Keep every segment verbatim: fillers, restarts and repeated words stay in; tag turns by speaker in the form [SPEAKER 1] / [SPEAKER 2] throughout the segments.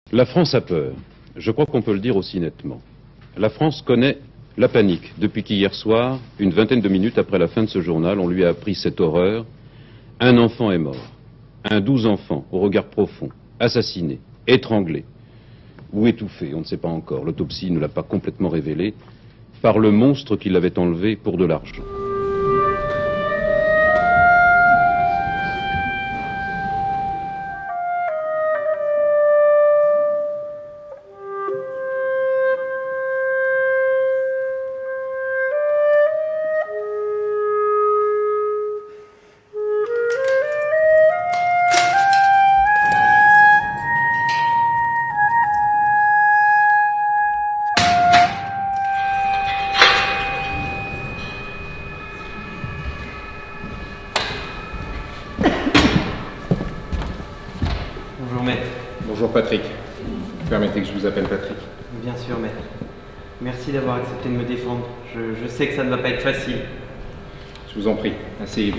[SPEAKER 1] La France a peur. Je crois qu'on peut le dire aussi nettement. La France connaît la panique depuis qu'hier soir, une vingtaine de minutes après la fin de ce journal, on lui a appris cette horreur. Un enfant est mort. Un douze enfants, au regard profond, assassinés, étranglés ou étouffés, on ne sait pas encore. L'autopsie ne l'a pas complètement révélé, par le monstre qui l'avait enlevé pour de l'argent.
[SPEAKER 2] Bonjour maître.
[SPEAKER 3] Bonjour Patrick. Permettez que je vous appelle Patrick.
[SPEAKER 2] Bien sûr maître. Merci d'avoir accepté de me défendre. Je, je sais que ça ne va pas être facile.
[SPEAKER 3] Je vous en prie, asseyez-vous.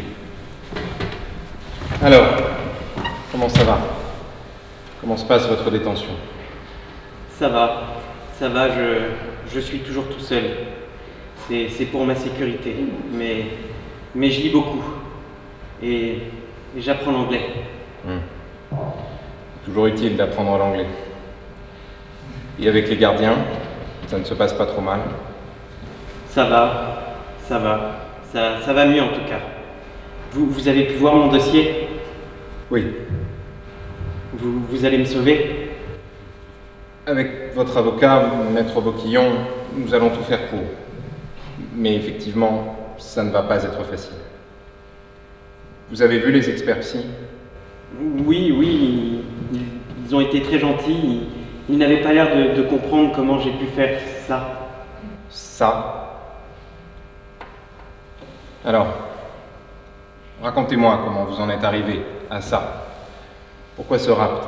[SPEAKER 3] Alors, comment ça va? Comment se passe votre détention?
[SPEAKER 2] Ça va, ça va, je, je suis toujours tout seul. C'est, c'est pour ma sécurité, mais, mais je lis beaucoup. Et, et j'apprends l'anglais.
[SPEAKER 3] Hum. Toujours utile d'apprendre l'anglais. Et avec les gardiens, ça ne se passe pas trop mal?
[SPEAKER 2] Ça va, ça va, ça, ça va mieux en tout cas. Vous, vous avez pu voir mon dossier?
[SPEAKER 3] Oui.
[SPEAKER 2] Vous, vous allez me sauver?
[SPEAKER 3] Avec votre avocat, Maître Boquillon, nous allons tout faire pour. Mais effectivement, ça ne va pas être facile. Vous avez vu les experts psy?
[SPEAKER 2] Oui, oui, ils, ils ont été très gentils. Ils, ils n'avaient pas l'air de, de comprendre comment j'ai pu faire ça.
[SPEAKER 3] Ça? Alors, racontez-moi comment vous en êtes arrivé à ça. Pourquoi ce rapt?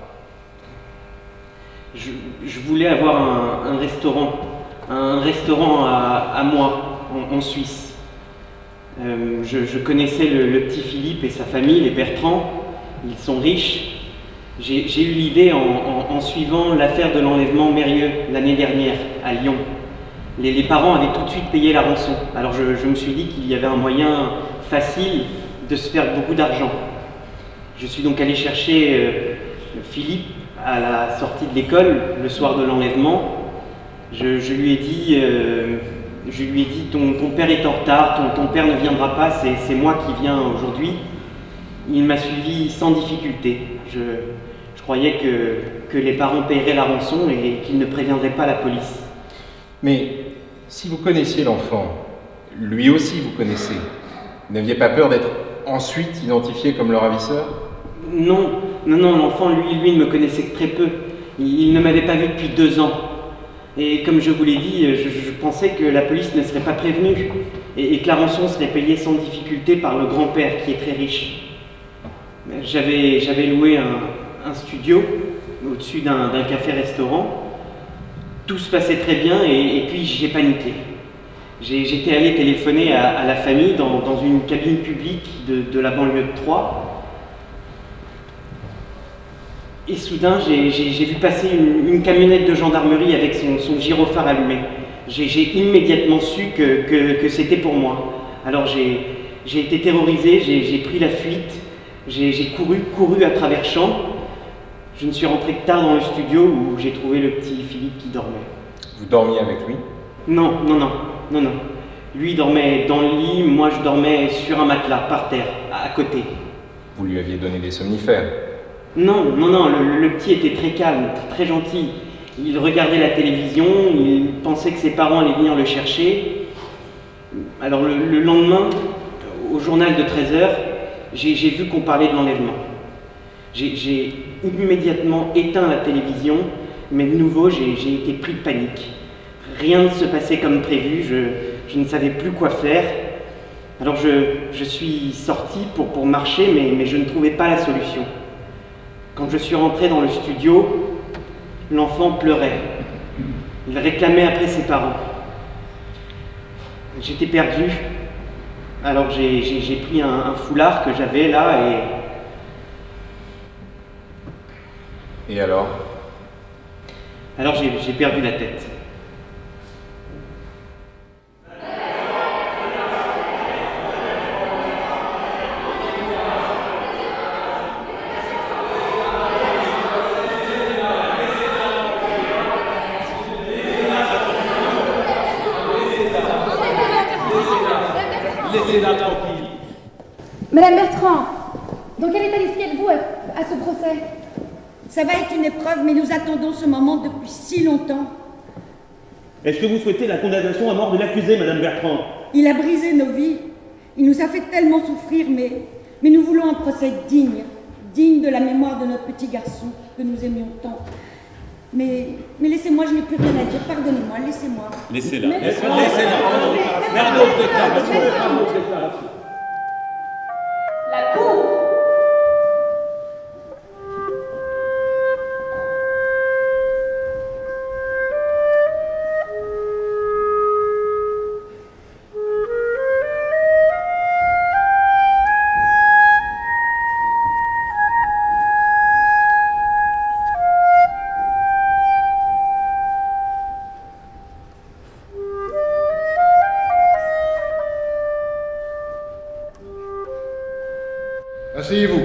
[SPEAKER 2] Je, je voulais avoir un, un restaurant, un restaurant à, à moi, en, en Suisse. Euh, je, je connaissais le, le petit Philippe et sa famille, les Bertrand. Ils sont riches. J'ai, j'ai eu l'idée en, en, en suivant l'affaire de l'enlèvement Mérieux l'année dernière à Lyon. Les, les parents avaient tout de suite payé la rançon. Alors je, je me suis dit qu'il y avait un moyen facile de se faire beaucoup d'argent. Je suis donc allé chercher euh, Philippe à la sortie de l'école, le soir de l'enlèvement. Je, je lui ai dit, euh, je lui ai dit ton, ton père est en retard, ton, ton père ne viendra pas, c'est, c'est moi qui viens aujourd'hui. Il m'a suivi sans difficulté. Je, je croyais que, que les parents paieraient la rançon et qu'ils ne préviendraient pas la police.
[SPEAKER 3] Mais si vous connaissiez l'enfant, lui aussi vous connaissez, n'aviez pas peur d'être ensuite identifié comme le ravisseur?
[SPEAKER 2] Non, non, non, l'enfant, lui, lui, ne me connaissait que très peu. Il, il ne m'avait pas vu depuis deux ans. Et comme je vous l'ai dit, je, je pensais que la police ne serait pas prévenue et, et que la rançon serait payée sans difficulté par le grand-père qui est très riche. J'avais, j'avais loué un, un studio au-dessus d'un, d'un café-restaurant. Tout se passait très bien et, et puis j'ai paniqué. J'ai, j'étais allé téléphoner à, à la famille dans, dans une cabine publique de, de la banlieue de Troyes. Et soudain, j'ai, j'ai, j'ai vu passer une, une camionnette de gendarmerie avec son, son gyrophare allumé. J'ai, j'ai immédiatement su que, que, que c'était pour moi. Alors j'ai, j'ai été terrorisé, j'ai, j'ai pris la fuite. J'ai, j'ai couru, couru à travers champs. Je ne suis rentré que tard dans le studio où j'ai trouvé le petit Philippe qui dormait.
[SPEAKER 3] Vous dormiez avec lui?
[SPEAKER 2] Non, non, non, non, non. Lui dormait dans le lit, moi je dormais sur un matelas, par terre, à côté.
[SPEAKER 3] Vous lui aviez donné des somnifères?
[SPEAKER 2] Non, non, non, le, le petit était très calme, très gentil. Il regardait la télévision, il pensait que ses parents allaient venir le chercher. Alors le, le lendemain, au journal de treize heures, J'ai, j'ai vu qu'on parlait de l'enlèvement. J'ai, j'ai immédiatement éteint la télévision, mais de nouveau, j'ai, j'ai été pris de panique. Rien ne se passait comme prévu, je, je ne savais plus quoi faire. Alors je, je suis sorti pour, pour marcher, mais, mais je ne trouvais pas la solution. Quand je suis rentré dans le studio, l'enfant pleurait. Il réclamait après ses parents. J'étais perdu. Alors j'ai, j'ai, j'ai pris un, un foulard que j'avais là et...
[SPEAKER 3] Et alors?
[SPEAKER 2] Alors j'ai j'ai perdu la tête.
[SPEAKER 4] Laissez-la tranquille.
[SPEAKER 5] Madame Bertrand, dans quel état d'esprit êtes-vous à, à ce procès?
[SPEAKER 6] Ça va être une épreuve, mais nous attendons ce moment depuis si longtemps.
[SPEAKER 4] Est-ce que vous souhaitez la condamnation à mort de l'accusé, Madame Bertrand?
[SPEAKER 6] Il a brisé nos vies. Il nous a fait tellement souffrir, mais, mais nous voulons un procès digne, digne de la mémoire de notre petit garçon que nous aimions tant. Mais, mais laissez-moi, je n'ai plus rien à dire. Pardonnez-moi, laissez-moi.
[SPEAKER 4] Laissez-la.
[SPEAKER 6] Mais-
[SPEAKER 4] Laissez-la. Laissez-la. Faire d'autres déclarations.
[SPEAKER 5] La cour.
[SPEAKER 7] Asseyez-vous.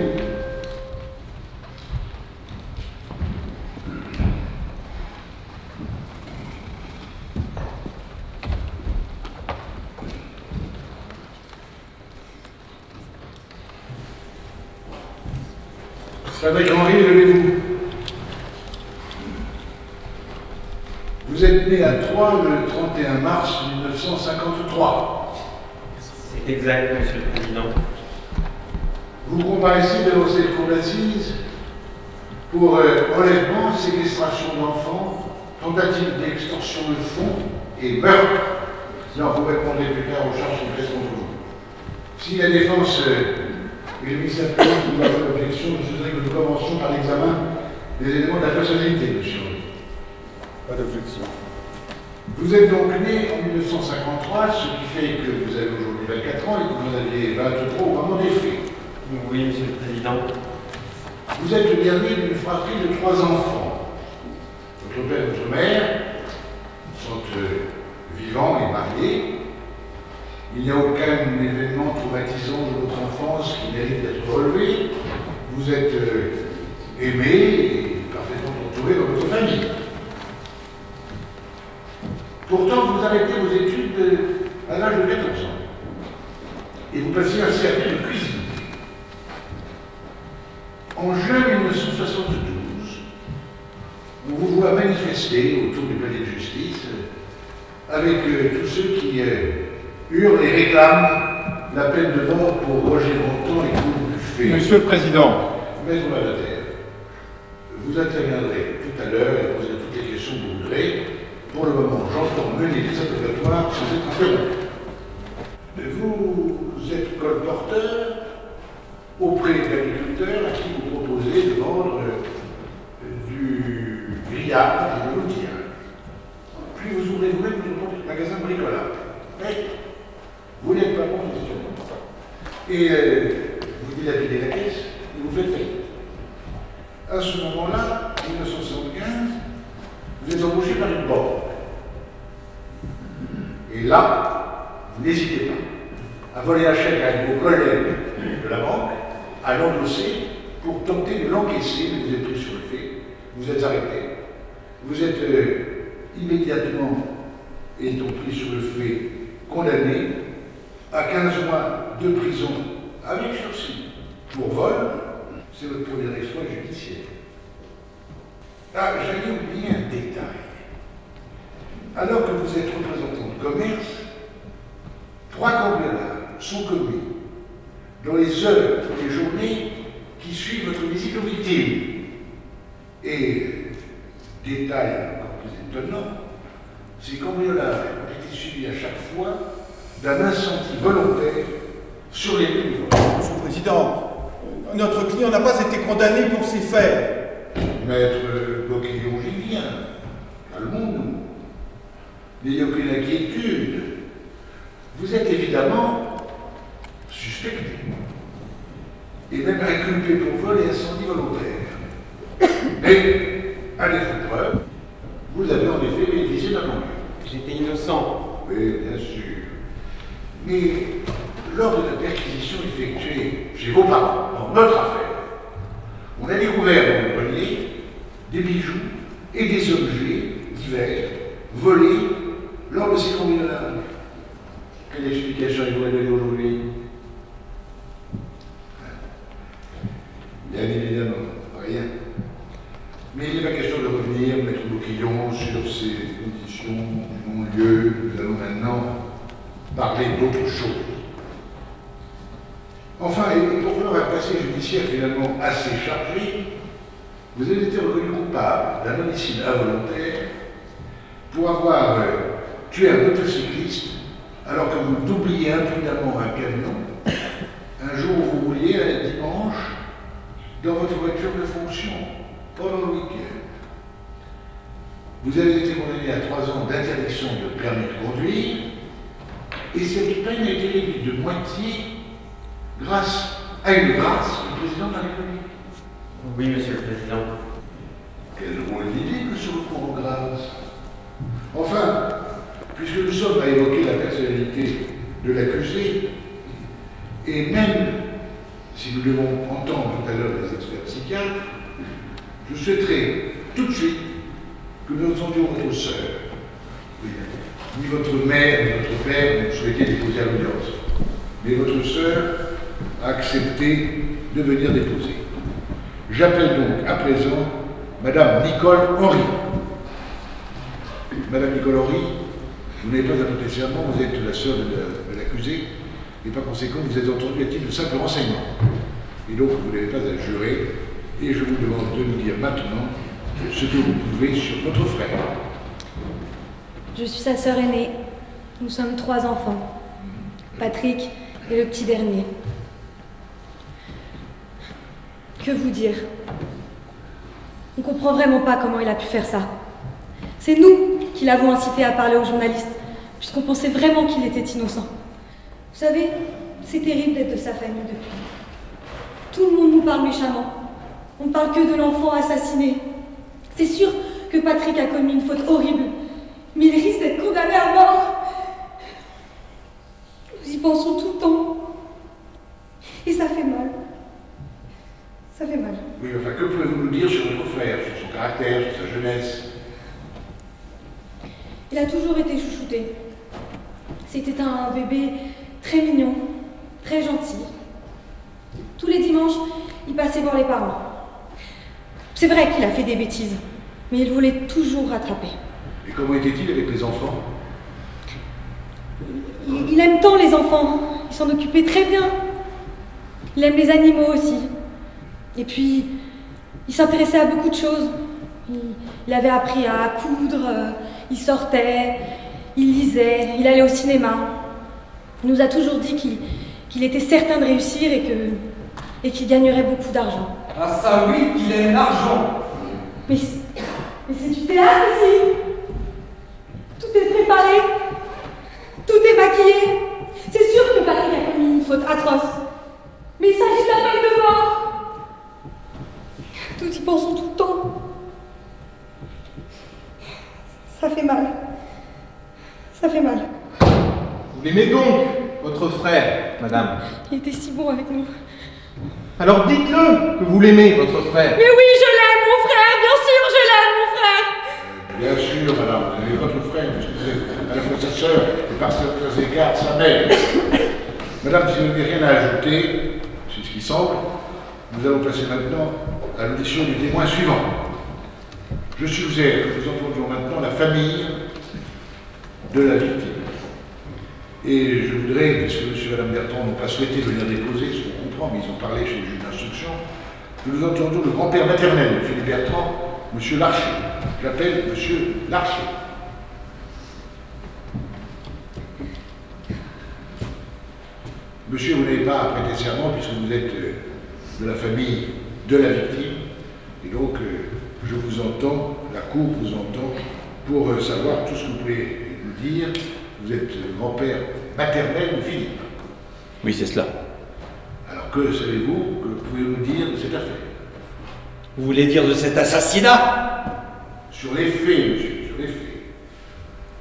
[SPEAKER 7] Avec Henri, levez-vous. Vous êtes né à Troyes le trente et un mars mille neuf cent cinquante-trois.
[SPEAKER 2] C'est exact, Monsieur le Président.
[SPEAKER 7] Vous comparaissez devant cette cour d'assises pour euh, enlèvement, séquestration d'enfants, tentative d'extorsion de fonds et meurtre. Non, vous répondrez plus tard aux charges qui pèsent contre vous. Si la défense euh, et le ministère public vous avez l'objection, je voudrais que nous commencions par l'examen des éléments de la personnalité, monsieur. Pas d'objection. Vous êtes donc né en mille neuf cent cinquante-trois, ce qui fait que vous avez aujourd'hui vingt-quatre ans et que vous en aviez vingt-trois au moment des faits.
[SPEAKER 2] Oui, Monsieur le Président.
[SPEAKER 7] Vous êtes le dernier d'une fratrie de trois enfants. Votre père et votre mère sont euh, vivants et mariés. Il n'y a aucun événement traumatisant de votre enfance qui mérite d'être relevé. Vous êtes euh, aimé et parfaitement entouré dans votre famille. Pourtant, vous arrêtez vos études euh, à l'âge de quatorze ans. Et vous passez un C A P de cuisine. En juin mille neuf cent soixante-douze, on vous voit manifester autour du palais de justice euh, avec euh, tous ceux qui euh, hurlent et réclament la peine de mort pour Roger Bontemps et Claude Buffet.
[SPEAKER 3] Monsieur le Président,
[SPEAKER 7] Maître Mandataire, vous interviendrez tout à l'heure et poserez toutes les questions que vous voudrez. Pour le moment, j'entends mener des interrogatoires sans être interrompu. Vous êtes colporteur auprès d'agriculteurs à qui vous proposez de vendre euh, du grillage et de l'outillage. Puis vous ouvrez vous-même votre magasin de bricolage. Mais vous n'êtes pas professionnel. Et euh, vous dilapidez la caisse et vous faites faillite. À ce moment-là, en mille neuf cent soixante-quinze, vous êtes embauché par une banque. Et là, vous n'hésitez pas à voler un chèque avec vos collègues de la banque, à l'endosser pour tenter de l'encaisser, mais vous êtes pris sur le fait, vous êtes arrêté. Vous êtes euh, immédiatement, étant pris sur le fait, condamné à quinze mois de prison avec sursis pour vol. C'est votre premier exploit judiciaire. Ah, j'allais oublier un détail. Alors que vous êtes représentant de commerce, trois cambriolages sont commis dans les heures et journées qui suivent votre visite aux victimes. Et, détail encore plus étonnant, ces cambriolages ont été suivis à chaque fois d'un incendie volontaire sur les lieux du vol.
[SPEAKER 8] Monsieur le Président, notre client n'a pas été condamné pour ces faits.
[SPEAKER 7] Maître Boquillon, j'y viens. Calmons-nous. N'ayez aucune inquiétude. Vous êtes évidemment suspecté. Et même inculpé pour vol et incendie volontaire. Mais, à défaut de preuve, vous avez en effet bénéficié d'un non-lieu.
[SPEAKER 2] J'étais innocent.
[SPEAKER 7] Oui, bien sûr. Mais lors de la perquisition effectuée chez vos parents, dans notre affaire, on a découvert dans le grenier des bijoux et des objets divers volés lors de ces cambriolages. Quelle explication il pourrait donner aujourd'hui? Bien évidemment, rien. Mais il n'est pas question de revenir, maître Boquillon, sur ces conditions du non-lieu. Nous allons maintenant parler d'autre chose. Enfin, et pour clore un passé judiciaire finalement assez chargé, vous avez été reconnu coupable d'un homicide involontaire pour avoir euh, tué un motocycliste alors que vous doubliez imprudemment un camion un jour où vous rouliez un dimanche dans votre voiture de fonction pendant le week-end. Vous avez été condamné à trois ans d'interdiction de permis de conduire et cette peine a été réduite de moitié grâce à une grâce du président de la République.
[SPEAKER 2] Oui, monsieur le président.
[SPEAKER 7] Quelle drôle d'idée que ce recours aux grâces. Enfin, puisque nous sommes à évoquer la personnalité de l'accusé, et même si nous devons entendre tout à l'heure les experts psychiatres, je souhaiterais tout de suite que nous entendions votre sœur. Oui, ni votre mère, ni votre père n'ont souhaité déposer à l'audience, mais votre sœur a accepté de venir déposer. J'appelle donc à présent Madame Nicole Henry. Madame Nicole Henry, vous n'avez pas à prêter serment, vous êtes la sœur de l'accusé, et par conséquent, vous êtes entendue à titre de simple renseignement. Et donc, vous n'avez pas à jurer, et je vous demande de nous dire maintenant ce que vous pouvez sur votre frère.
[SPEAKER 9] Je suis sa sœur aînée. Nous sommes trois enfants. Patrick est le petit dernier. Que vous dire? On ne comprend vraiment pas comment il a pu faire ça. C'est nous qui l'avons incité à parler aux journalistes, puisqu'on pensait vraiment qu'il était innocent. Vous savez, c'est terrible d'être de sa famille depuis. Tout le monde nous parle méchamment. On ne parle que de l'enfant assassiné. C'est sûr que Patrick a commis une faute horrible, mais il risque d'être condamné à mort. Nous y pensons tout le temps. Et ça fait mal. Ça fait mal.
[SPEAKER 7] Oui, enfin, que pouvez-vous nous dire sur votre frère, sur son caractère, sur sa jeunesse?
[SPEAKER 9] Il a toujours été chouchouté. C'était un bébé très mignon, très gentil. Tous les dimanches, il passait voir les parents. C'est vrai qu'il a fait des bêtises, mais il voulait toujours rattraper.
[SPEAKER 7] Et comment était-il avec les enfants?
[SPEAKER 9] il, il aime tant les enfants, il s'en occupait très bien. Il aime les animaux aussi. Et puis, il s'intéressait à beaucoup de choses. Il, il avait appris à coudre, euh, il sortait, il lisait, il allait au cinéma. Il nous a toujours dit qu'il qu'il était certain de réussir et que et qu'il gagnerait beaucoup d'argent.
[SPEAKER 10] Ah ça oui, il aime l'argent.
[SPEAKER 9] Mais, mais c'est du théâtre ici. Tout est préparé, tout est maquillé. C'est sûr que Patrick a commis une faute atroce. Mais il s'agit de la peine de mort. Nous y pensons tout le temps. Ça fait mal. Ça fait mal.
[SPEAKER 3] Vous l'aimez donc, votre frère, madame?
[SPEAKER 9] Il était si bon avec nous.
[SPEAKER 3] Alors dites-le que vous l'aimez, votre frère.
[SPEAKER 9] Mais oui, je l'aime, mon frère. Bien sûr, je l'aime, mon frère.
[SPEAKER 7] Bien sûr, madame, vous avez votre frère, puisque vous êtes à la fois sa sœur et par certains égards sa mère. Madame, si vous n'avez rien à ajouter, c'est ce qui semble, nous allons passer maintenant à l'audition du témoin suivant. Je suggère que nous entendions maintenant la famille de la victime. Et je voudrais, puisque M. et Mme Bertrand n'ont pas souhaité venir déposer, ce qu'on comprend, mais ils ont parlé chez le juge d'instruction, que nous entendions le grand-père maternel de Philippe Bertrand, M. Larcher. J'appelle M. Larcher. Monsieur, vous n'avez pas à prêter serment puisque vous êtes de la famille de la victime. Et donc, je vous entends, la Cour vous entend, pour savoir tout ce que vous pouvez nous dire. Vous êtes le grand-père maternel de Philippe.
[SPEAKER 11] Oui, c'est cela.
[SPEAKER 7] Alors que savez-vous, que pouvez-vous dire de cette affaire?
[SPEAKER 11] Vous voulez dire de cet assassinat?
[SPEAKER 7] Sur les faits, monsieur.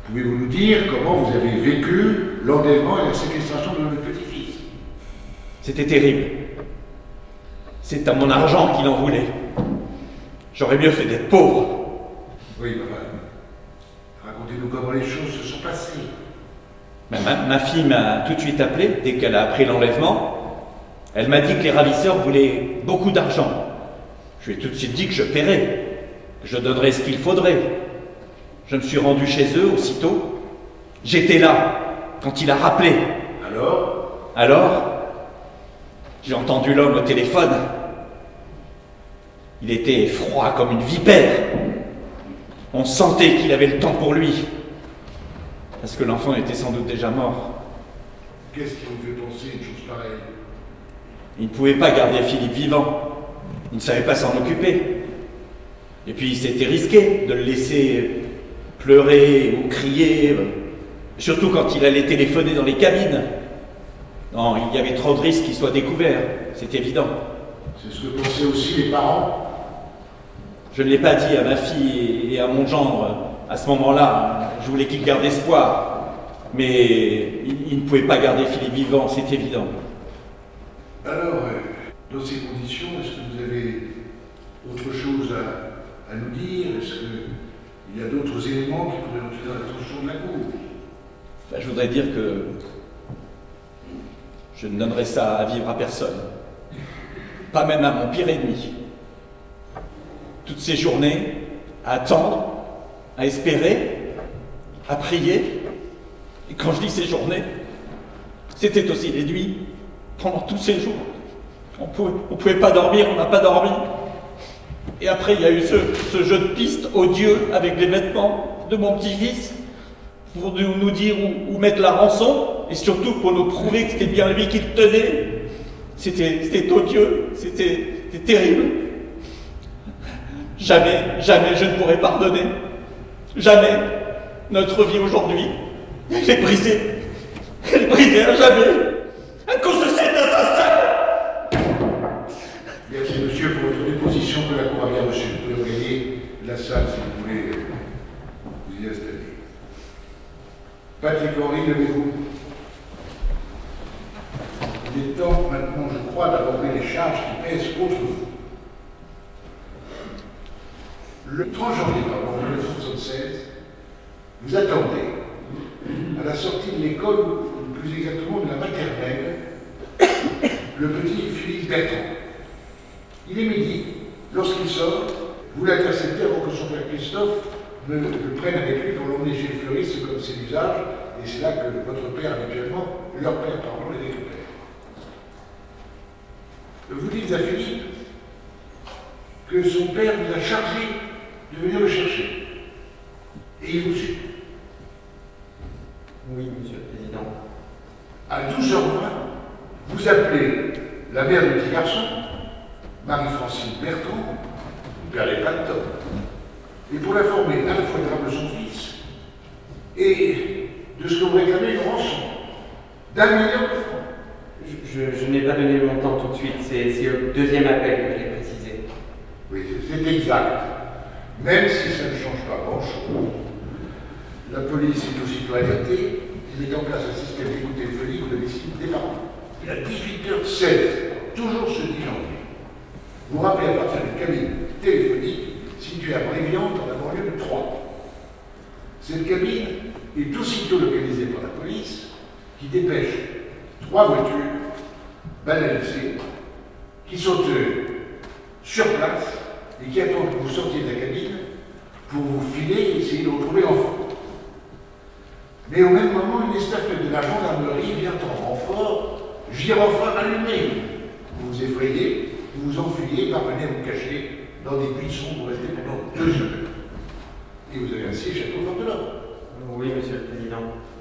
[SPEAKER 7] Pouvez-vous nous dire comment vous avez vécu l'enlèvement et la séquestration de votre petit-fils?
[SPEAKER 11] C'était terrible. C'est à mon argent qu'il en voulait. J'aurais mieux fait d'être pauvre.
[SPEAKER 7] Oui, papa. Racontez-nous comment les choses se sont passées.
[SPEAKER 11] Ma, ma, ma fille m'a tout de suite appelé dès qu'elle a appris l'enlèvement. Elle m'a dit que les ravisseurs voulaient beaucoup d'argent. Je lui ai tout de suite dit que je paierais, que je donnerais ce qu'il faudrait. Je me suis rendu chez eux aussitôt. J'étais là quand il a rappelé.
[SPEAKER 7] Alors
[SPEAKER 11] Alors, j'ai entendu l'homme au téléphone. Il était froid comme une vipère. On sentait qu'il avait le temps pour lui. Parce que l'enfant était sans doute déjà mort.
[SPEAKER 7] Qu'est-ce qui vous fait penser une chose pareille?
[SPEAKER 11] Il ne pouvait pas garder Philippe vivant. Il ne savait pas s'en occuper. Et puis c'était risqué de le laisser pleurer ou crier, surtout quand il allait téléphoner dans les cabines. Non, il y avait trop de risques qu'il soit découvert, c'est évident.
[SPEAKER 7] C'est ce que pensaient aussi les parents?
[SPEAKER 11] Je ne l'ai pas dit à ma fille et à mon gendre à ce moment-là. Je voulais qu'il garde espoir. Mais il, il ne pouvait pas garder Philippe vivant, c'est évident.
[SPEAKER 7] Alors, dans ces conditions, est-ce que vous avez autre chose à, à nous dire? Est-ce qu'il y a d'autres éléments qui pourraient entrer dans l'attention de la Cour?
[SPEAKER 11] Ben, je voudrais dire que je ne donnerai ça à vivre à personne. Pas même à mon pire ennemi. Toutes ces journées, à attendre, à espérer, à prier. Et quand je dis ces journées, c'était aussi les nuits, pendant tous ces jours. On pouvait, on pouvait pas dormir, on n'a pas dormi. Et après, il y a eu ce, ce jeu de piste odieux avec les vêtements de mon petit-fils pour nous, nous dire où, où mettre la rançon et surtout pour nous prouver que c'était bien lui qui le tenait. C'était, c'était odieux, c'était, c'était terrible. Jamais, jamais je ne pourrai pardonner. Jamais. Notre vie aujourd'hui, elle est brisée. Elle est brisée à jamais. À cause de cet assassin.
[SPEAKER 7] Merci monsieur pour votre déposition que la Cour a bien reçue. Vous pouvez regagner la salle si vous voulez vous y installer. Patrick Henry, levez-vous. Il est temps maintenant, je crois, d'aborder les charges qui pèsent contre vous. Le trente janvier mille neuf cent soixante-seize, vous attendez, à la sortie de l'école, ou plus exactement de la maternelle, le petit Philippe Bertrand. Il est midi. Lorsqu'il sort, vous l'interceptez avant que son frère Christophe ne le prenne avec lui pour l'emmener chez le fleuriste, comme c'est l'usage, et c'est là que votre père, habituellement, leur père, pardon, les récupère. Vous dites à Philippe que son père vous a chargé de venir le chercher. Et il vous suit.
[SPEAKER 2] Oui, monsieur le Président.
[SPEAKER 7] À douze heures vingt, vous appelez la mère du petit garçon, Marie-Francine Bertrand, vous ne perdez pas de temps. Et pour l'informer à la fois de son fils et de ce que vous réclamez une rançon d'un million de francs.
[SPEAKER 2] Je, je, je n'ai pas donné le montant tout de suite, c'est, c'est au deuxième appel que j'ai précisé.
[SPEAKER 7] Oui, c'est exact. Même si ça ne change pas grand-chose. La police est aussitôt alertée et met en place un système d'écoute téléphonique au domicile des parents. Et à dix-huit heures seize, toujours ce dix janvier, vous rappelez à partir d'une cabine téléphonique située à Bréviand dans la banlieue de Troyes. Cette cabine est aussitôt localisée par la police qui dépêche trois voitures banalisées qui sont euh, sur place et qui attendent que vous sortiez de la cabine pour vous filer et essayer de retrouver l'enfant. Mais au même moment, une estafette de la gendarmerie vient en renfort, gyrophare allumé. Vous vous effrayez, vous vous enfuyez, parvenez à vous cacher dans des buissons pour rester pendant deux heures. Et vous avez ainsi échappé au fort de l'ordre.
[SPEAKER 2] Oui, monsieur le Président.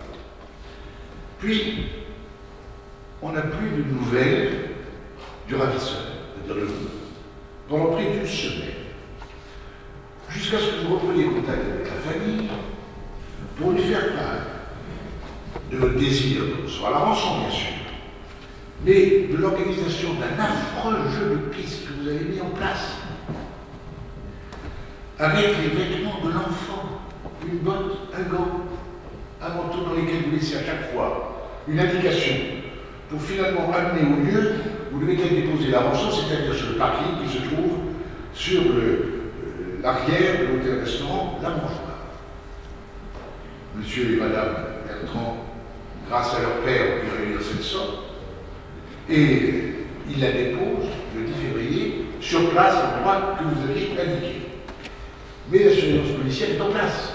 [SPEAKER 7] Puis, on n'a plus de nouvelles du ravisseur, c'est-à-dire le pendant près d'une semaine, jusqu'à ce que vous repreniez contact avec la famille pour lui faire part de votre désir de recevoir la rançon, bien sûr, mais de l'organisation d'un affreux jeu de piste que vous avez mis en place, avec les vêtements de l'enfant, une botte, un gant, un manteau dans lequel vous laissez à chaque fois une indication pour finalement amener au lieu où devait être déposé la rançon, c'est-à-dire sur le parking qui se trouve sur l'arrière de l'hôtel-restaurant La Mangeoire. Monsieur et Madame Bertrand, grâce à leur père, ont pu réunir cette somme et il la dépose le dix février sur place à l'endroit que vous aviez indiqué. Mais la surveillance policière est en place.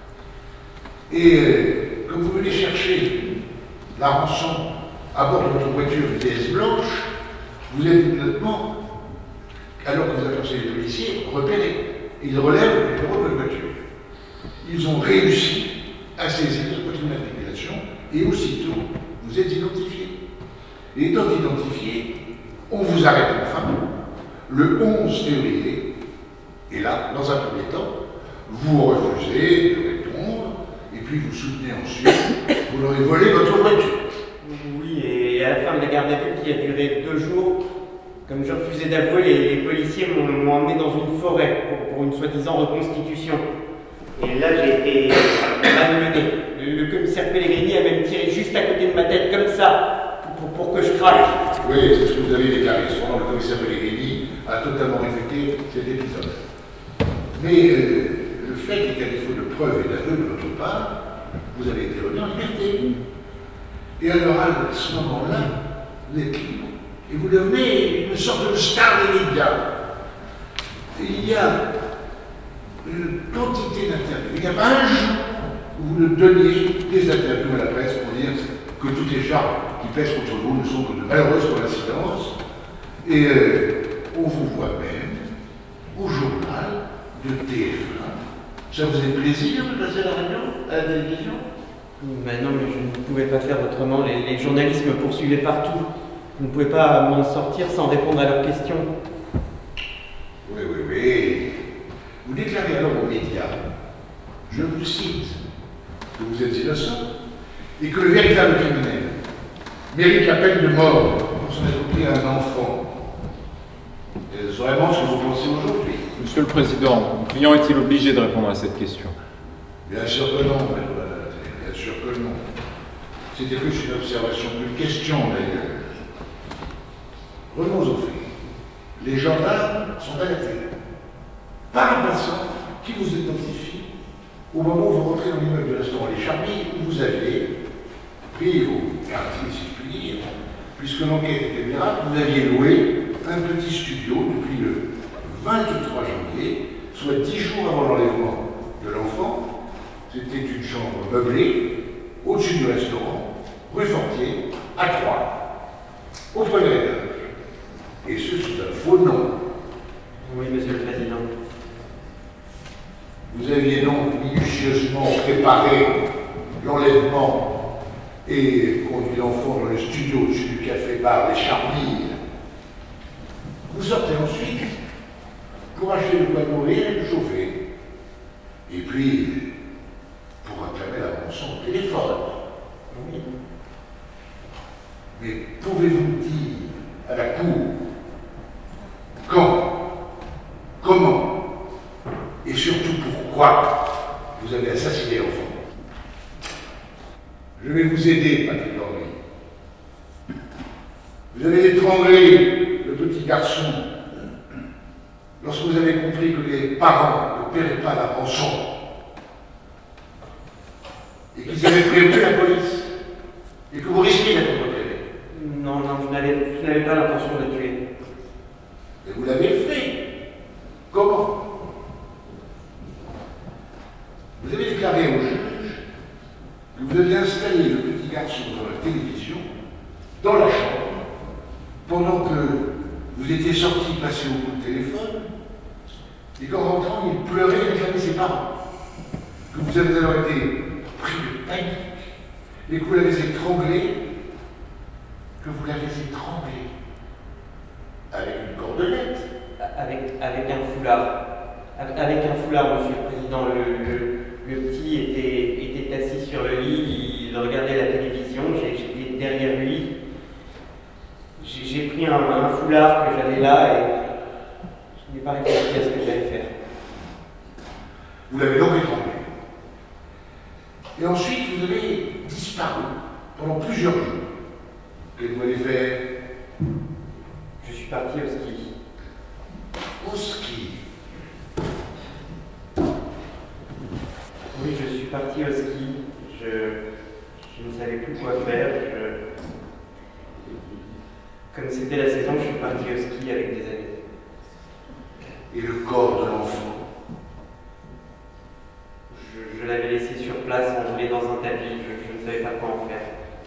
[SPEAKER 7] Et euh, comme vous venez chercher la rançon à bord de votre voiture D S blanche, vous êtes immédiatement, alors que vous annoncez les policiers, repérés. Ils relèvent le numéro de votre voiture. Ils ont réussi à saisir votre immatriculation et aussitôt vous êtes identifié. Et étant identifié, on vous arrête enfin le onze février. Et là, dans un premier temps, vous refusez de répondre et puis vous soutenez ensuite, vous aurez volé votre voiture.
[SPEAKER 2] Oui, et à la fin de la garde à vue qui a duré deux jours, comme je refusais d'avouer, les, les policiers m'ont emmené dans une forêt pour, pour une soi-disant reconstitution. Et là, j'ai été malmené. Le, le commissaire Pellegrini a même tiré juste à côté de ma tête, comme ça, pour, pour, pour que je craque.
[SPEAKER 7] Oui, c'est ce que vous avez déclaré. Cependant, le commissaire Pellegrini a totalement réfuté cet épisode. Mais euh, le fait est qu'à défaut de preuves et d'aveux de votre part, vous avez été remis en liberté. Et alors, à ce moment-là, vous êtes libre. Et vous devenez une sorte de star des médias. Il y a une quantité d'interviews. Il n'y a pas un jour où vous ne donniez des interviews à la presse pour dire que toutes les charges qui pèsent contre vous ne sont que de malheureuses coïncidences. Et euh, on vous voit même au journal de T F un. Ça vous fait plaisir de passer à la radio, à la télévision?
[SPEAKER 2] Ben non, mais je ne pouvais pas faire autrement. Les, les journalistes me poursuivaient partout. Je ne pouvais pas m'en sortir sans répondre à leurs questions.
[SPEAKER 7] Oui, oui, oui. Vous déclarez alors aux médias, je vous cite, que vous êtes innocent et que le véritable criminel mérite la peine de mort pour s'en être pris à un enfant. Est-ce vraiment ce que vous pensez aujourd'hui?
[SPEAKER 3] Monsieur le Président, mon client est-il obligé de répondre à cette question?
[SPEAKER 7] Bien sûr que non, maître Balaté, bien sûr que non. C'était plus une observation qu'une question, d'ailleurs. Revenons aux faits. Les gendarmes sont arrêtés par un passant qui vous identifie au moment où vous rentrez dans l'immeuble du restaurant Les Charmilles où vous aviez pris vos quartiers, si je puis dire, puisque l'enquête était miracle, vous aviez loué un petit studio depuis le vingt-trois janvier, soit dix jours avant l'enlèvement de l'enfant. C'était une chambre meublée, au-dessus du restaurant, rue Fortier, à Troyes, au premier étage. Et ce, sous un faux nom.
[SPEAKER 2] Oui, Monsieur le Président.
[SPEAKER 7] Vous aviez donc minutieusement préparé l'enlèvement et conduit l'enfant dans le studio au-dessus du café-bar Les Charmilles. Vous sortez ensuite pour acheter de quoi nourrir et de chauffer. Et puis, pour acclamer la rançon au téléphone.
[SPEAKER 2] Oui.
[SPEAKER 7] Mais pouvez-vous dire à la cour quand, comment et surtout pourquoi vous avez assassiné l'enfant? Je vais vous aider, Patrick Henry. Vous avez étranglé le petit garçon lorsque vous avez compris que les parents ne paieraient pas la rançon et qu'ils avaient prévenu la police et que vous risquiez d'être repéré.
[SPEAKER 2] Non, non, je n'avais pas l'intention de le tuer.
[SPEAKER 7] Et vous l'avez fait. Comment? Vous avez déclaré au juge que vous aviez installé le petit garçon dans la télévision, dans la chambre, pendant que vous étiez sorti passer au bout de téléphone, et qu'en rentrant, il pleurait et réclamait ses parents. Que vous avez alors été pris de panique, et que vous l'avez étranglé, que vous l'avez étranglé avec une cordelette.
[SPEAKER 2] Avec, avec un foulard. Avec un foulard, Monsieur le Président. Le, le, le petit était, était assis sur le lit, il regardait la télévision, j'étais derrière lui. J'ai pris un, un foulard que j'avais là et je n'ai pas réfléchi à ce que j'allais faire.
[SPEAKER 7] Vous l'avez donc étranglé. Et ensuite, vous avez disparu pendant plusieurs jours. Qu'avez-vous allé faire?
[SPEAKER 2] Je suis parti au ski.
[SPEAKER 7] Au ski?
[SPEAKER 2] Oui, je suis parti au ski. Je, je ne savais plus quoi faire. Je... Comme c'était la saison, je suis parti au ski avec des amis.
[SPEAKER 7] Et le corps de l'enfant?
[SPEAKER 2] Je, je l'avais laissé sur place, enroulé dans un tapis. Je, je ne savais pas quoi en faire.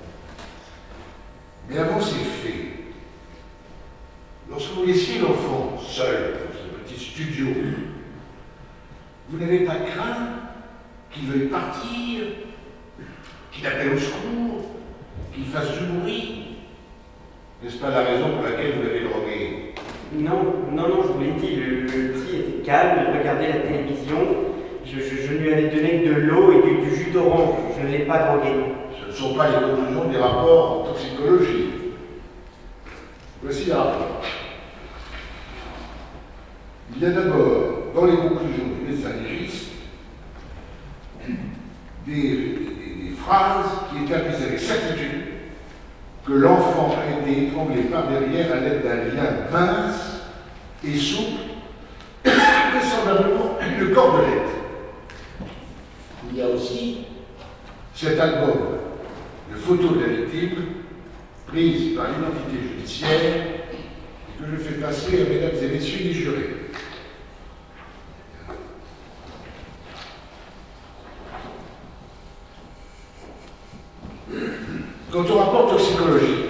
[SPEAKER 7] Mais avant ces faits, lorsque vous laissiez l'enfant seul dans ce petit studio, vous n'avez pas craint qu'il veuille partir, qu'il appelle au secours, qu'il fasse du bruit? N'est-ce pas la raison pour laquelle vous l'avez drogué?
[SPEAKER 2] Non, non, non, je vous l'ai dit, le, le petit était calme, il regardait la télévision, je, je, je lui avais donné de l'eau et du, du jus d'orange, je ne l'ai pas drogué.
[SPEAKER 7] Ce ne sont pas les conclusions des rapports en toxicologie. Voici les rapports. Il y a d'abord, dans les conclusions du médecin légiste, des, des, des phrases qui établissent avec certitude que l'enfant a été étranglé par derrière à l'aide d'un lien mince et souple, vraisemblablement une cordelette. Il y a aussi cet album de photos de la victime prises par l'identité judiciaire que je fais passer à mesdames et messieurs les jurés. Quant au rapport toxicologique,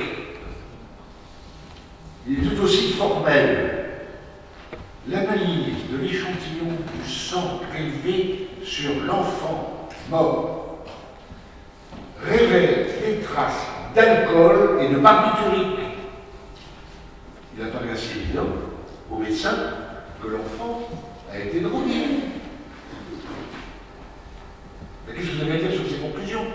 [SPEAKER 7] il est tout aussi formel. L'analyse de l'échantillon du sang prélevé sur l'enfant mort révèle des traces d'alcool et de barbiturique. Il apparaît assez évident au médecin que l'enfant a été drogué. Mais qu'est-ce que vous avez à dire sur ces conclusions?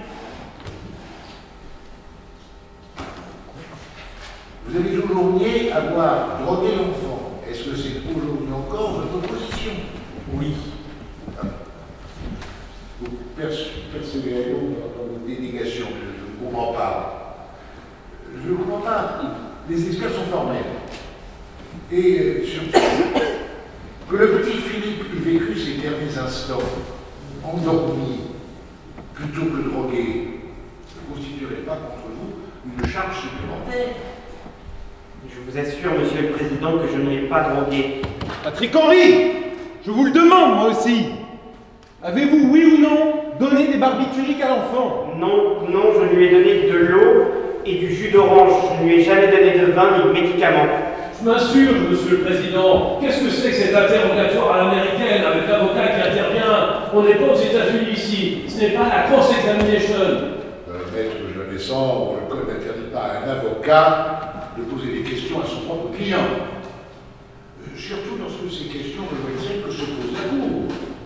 [SPEAKER 7] Vous avez toujours nié avoir drogué l'enfant. Est-ce que c'est aujourd'hui encore votre position?
[SPEAKER 2] Oui.
[SPEAKER 7] Ah. Vous persévérez donc dans vos dénégations. Je ne comprends pas. Je ne comprends pas. Les experts sont formels. Et surtout, que le petit Philippe eût vécu ces derniers instants endormi plutôt que drogué ne constituerait pas contre vous une charge supplémentaire.
[SPEAKER 2] Je vous assure, Monsieur le Président, que je ne l'ai pas drogué.
[SPEAKER 4] Patrick Henry, je vous le demande, moi aussi. Avez-vous, oui ou non, donné des barbituriques à l'enfant?
[SPEAKER 2] Non, non, je lui ai donné de l'eau et du jus d'orange. Je ne lui ai jamais donné de vin ni de médicaments.
[SPEAKER 12] Je m'insurge, Monsieur le Président. Qu'est-ce que c'est que cet interrogatoire à l'américaine avec l'avocat qui intervient? On n'est pas aux États-Unis ici. Ce n'est pas la cross-examination.
[SPEAKER 7] Euh, maître Javessan, le code n'interdit pas à un avocat de poser des questions à son propre client. Euh, surtout lorsque ces questions rejoignent celles que se pose la Cour.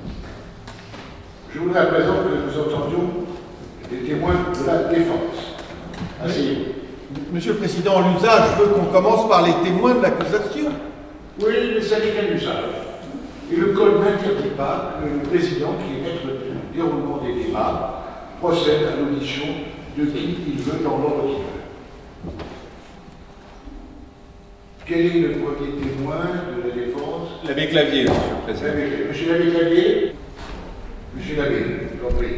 [SPEAKER 7] Je voudrais à présent que nous entendions des témoins de la défense. Asseyez-vous.
[SPEAKER 8] Monsieur le Président, l'usage veut qu'on commence par les témoins de l'accusation.
[SPEAKER 7] Oui, mais ça n'est qu'un usage. Et le Code n'interdit pas que le Président, qui est maître du déroulement des débats, procède à l'audition de qui il veut dans l'ordre qu'il veut. Quel est le premier témoin de la défense?
[SPEAKER 3] L'abbé Clavier, Monsieur le Président.
[SPEAKER 7] Monsieur l'abbé Clavier? Monsieur l'abbé, je vous en prie.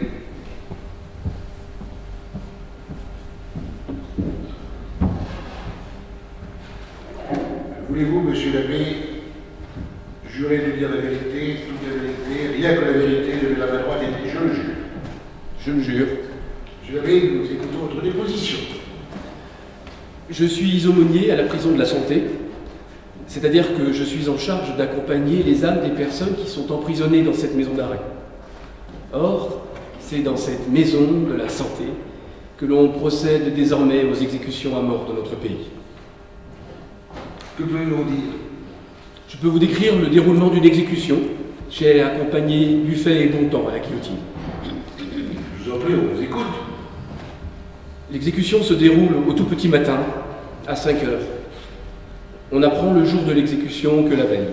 [SPEAKER 7] Voulez-vous, monsieur l'abbé, jurer de dire la vérité, toute la vérité, rien que la vérité, levez la main droite et dites je le jure?
[SPEAKER 3] Je le jure.
[SPEAKER 7] Monsieur l'abbé, nous écoutons votre déposition.
[SPEAKER 13] Je suis aumônier à la prison de la Santé, c'est-à-dire que je suis en charge d'accompagner les âmes des personnes qui sont emprisonnées dans cette maison d'arrêt. Or, c'est dans cette maison de la Santé que l'on procède désormais aux exécutions à mort dans notre pays.
[SPEAKER 7] Que pouvez-vous dire?
[SPEAKER 13] Je peux vous décrire le déroulement d'une exécution. J'ai accompagné Buffet et Bontemps à la guillotine.
[SPEAKER 7] Je vous en prie, on vous écoute.
[SPEAKER 13] L'exécution se déroule au tout petit matin, à cinq heures. On apprend le jour de l'exécution que la veille.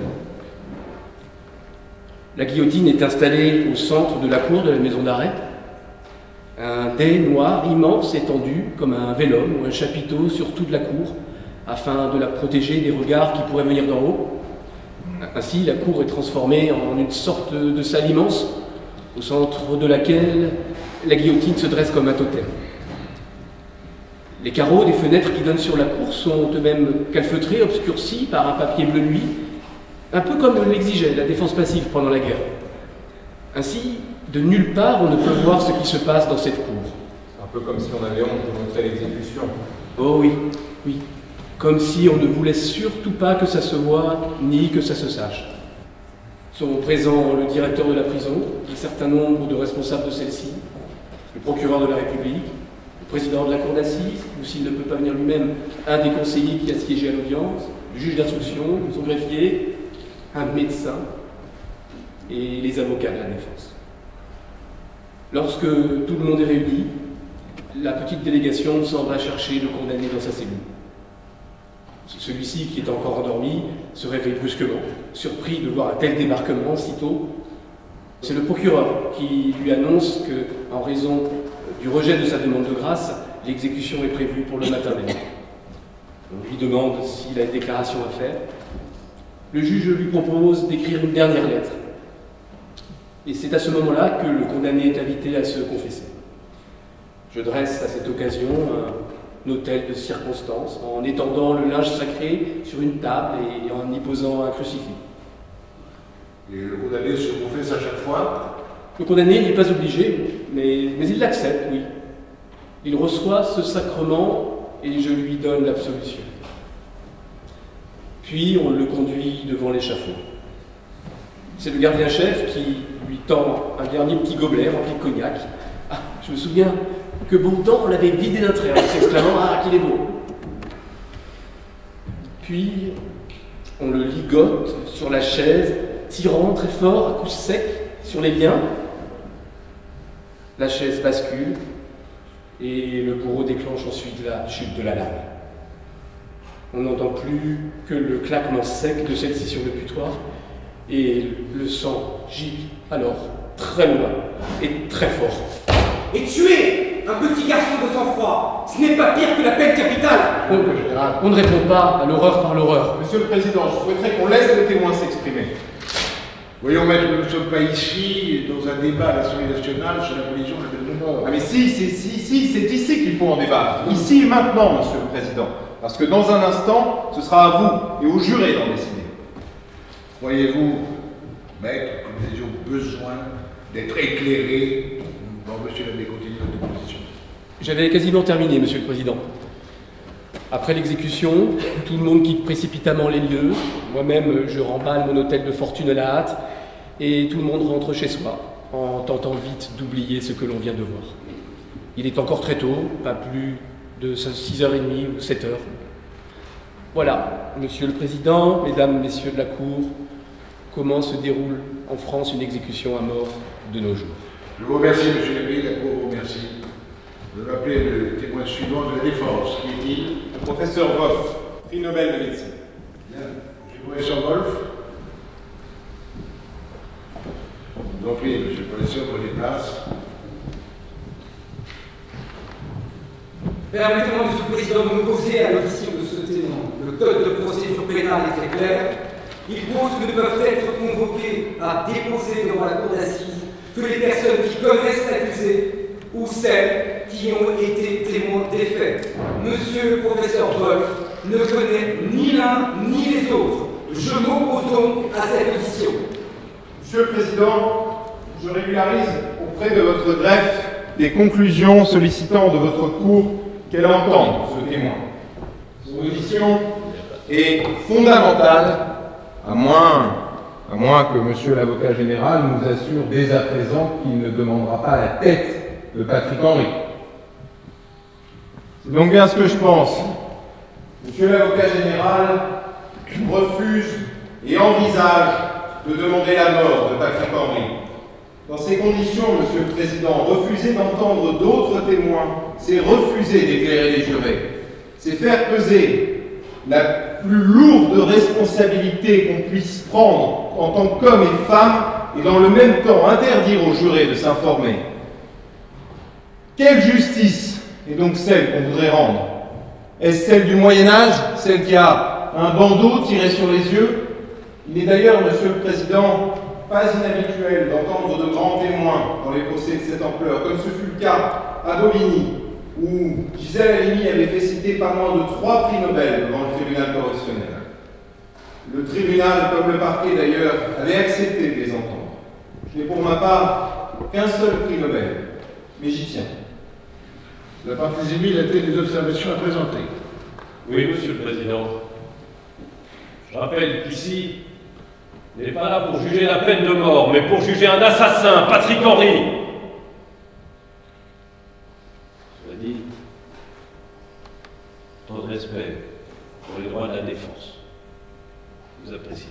[SPEAKER 13] La guillotine est installée au centre de la cour de la maison d'arrêt. Un dais noir immense étendu comme un vélum ou un chapiteau sur toute la cour, afin de la protéger des regards qui pourraient venir d'en haut. Ainsi, la cour est transformée en une sorte de salle immense, au centre de laquelle la guillotine se dresse comme un totem. Les carreaux des fenêtres qui donnent sur la cour sont eux-mêmes calfeutrés, obscurcis par un papier bleu nuit, un peu comme l'exigeait la défense passive pendant la guerre. Ainsi, de nulle part on ne peut voir ce qui se passe dans cette cour.
[SPEAKER 3] Un peu comme si on avait honte de montrer l'exécution.
[SPEAKER 13] Oh oui, oui. Comme si on ne voulait surtout pas que ça se voie, ni que ça se sache. Sont présents le directeur de la prison, un certain nombre de responsables de celle-ci, le procureur de la République, le président de la cour d'assises, ou s'il ne peut pas venir lui-même, un des conseillers qui a siégé à l'audience, le juge d'instruction, son greffier, un médecin et les avocats de la défense. Lorsque tout le monde est réuni, la petite délégation s'en va chercher le condamné dans sa cellule. Celui-ci, qui est encore endormi, se réveille brusquement, surpris de voir un tel débarquement si tôt. C'est le procureur qui lui annonce que, en raison du rejet de sa demande de grâce, l'exécution est prévue pour le matin même. On lui demande s'il a une déclaration à faire. Le juge lui propose d'écrire une dernière lettre. Et c'est à ce moment-là que le condamné est invité à se confesser. Je dresse à cette occasion un autel de circonstance en étendant le linge sacré sur une table et en y posant un crucifix.
[SPEAKER 7] Et le condamné se confesse à chaque fois?
[SPEAKER 13] Le condamné n'est pas obligé, mais, mais il l'accepte, oui. Il reçoit ce sacrement et je lui donne l'absolution. Puis on le conduit devant l'échafaud. C'est le gardien-chef qui lui tend un dernier petit gobelet rempli de cognac. Ah, je me souviens que Bontemps on l'avait vidé d'un trait en s'exclamant « Ah, qu'il est beau !» Puis on le ligote sur la chaise, tirant très fort à coups secs sur les liens. La chaise bascule et le bourreau déclenche ensuite la chute de la lame. On n'entend plus que le claquement sec de celle-ci sur le putoir et le sang gicle alors très loin et très fort.
[SPEAKER 10] Et tuer un petit garçon de sang-froid, ce n'est pas pire que la peine capitale.
[SPEAKER 13] On, on ne répond pas à l'horreur par l'horreur.
[SPEAKER 3] Monsieur le Président, je souhaiterais qu'on laisse les témoins s'exprimer.
[SPEAKER 7] Voyons, maître, nous ne sommes pas ici dans un débat à l'Assemblée nationale sur l'abolition de la peine de mort.
[SPEAKER 3] Ah mais si, si, si, si, c'est ici qu'il faut en débattre. Ici et maintenant, Monsieur le Président. Parce que dans un instant, ce sera à vous et aux jurés d'en décider.
[SPEAKER 7] Croyez-vous, maître, que nous ayons besoin d'être éclairés? Bon, monsieur l'abbé, continue votre déposition.
[SPEAKER 13] J'avais quasiment terminé, Monsieur le Président. Après l'exécution, tout le monde quitte précipitamment les lieux. Moi-même, je remballe mon hôtel de fortune à la hâte et tout le monde rentre chez soi en tentant vite d'oublier ce que l'on vient de voir. Il est encore très tôt, pas plus de six heures trente ou sept heures. Voilà, Monsieur le Président, Mesdames, Messieurs de la Cour, comment se déroule en France une exécution à mort de nos jours.
[SPEAKER 7] Je vous remercie, Monsieur l'abbé, la Cour vous remercie. Je vais appeler le témoin suivant de la défense. Qui est-il?
[SPEAKER 3] Le professeur Wolf, prix Nobel de médecine.
[SPEAKER 7] Bien. Monsieur le professeur Wolf. Je vous en prie, monsieur le professeur, prenez place.
[SPEAKER 10] Permettez-moi, Monsieur le Président, de m'opposer à l'audition de ce témoin. Le code de procédure pénale est très clair. Il pose que ne peuvent être convoqués à déposer devant la cour d'assises que les personnes qui connaissent l'accusé ou celles qui ont été témoins des faits. Monsieur le professeur Wolf ne connaît ni l'un ni les autres. Je m'oppose donc à cette audition.
[SPEAKER 3] Monsieur le Président, je régularise auprès de votre greffe des conclusions sollicitant de votre cour qu'elle entende ce témoin. Son audition est fondamentale, à moins, à moins que Monsieur l'avocat général nous assure dès à présent qu'il ne demandera pas la tête de Patrick Henry. C'est donc bien ce que je pense. Monsieur l'avocat général refuse et envisage de demander la mort de Patrick Henry. Dans ces conditions, Monsieur le Président, refuser d'entendre d'autres témoins, c'est refuser d'éclairer les jurés. C'est faire peser la plus lourde responsabilité qu'on puisse prendre en tant qu'homme et femme, et dans le même temps interdire aux jurés de s'informer.
[SPEAKER 4] Quelle justice est donc celle qu'on voudrait rendre? Est-ce celle du Moyen-Âge, celle qui a un bandeau tiré sur les yeux? Il est d'ailleurs, Monsieur le Président, pas inhabituel d'entendre de grands témoins dans les procès de cette ampleur, comme ce fut le cas à Bobigny, où Gisèle Halimi avait fait citer pas moins de trois prix Nobel devant le tribunal correctionnel. Le tribunal, comme le parquet d'ailleurs, avait accepté de les entendre. Je n'ai pour ma part qu'un seul prix Nobel, mais j'y tiens.
[SPEAKER 7] La partie civile a-t-elle des observations à présenter?
[SPEAKER 12] Oui, Monsieur le Président. Je rappelle qu'ici, n'est pas là pour juger la peine de mort, mais pour juger un assassin, Patrick Henry. Cela dit, tant de respect pour les droits de la défense. Vous appréciez.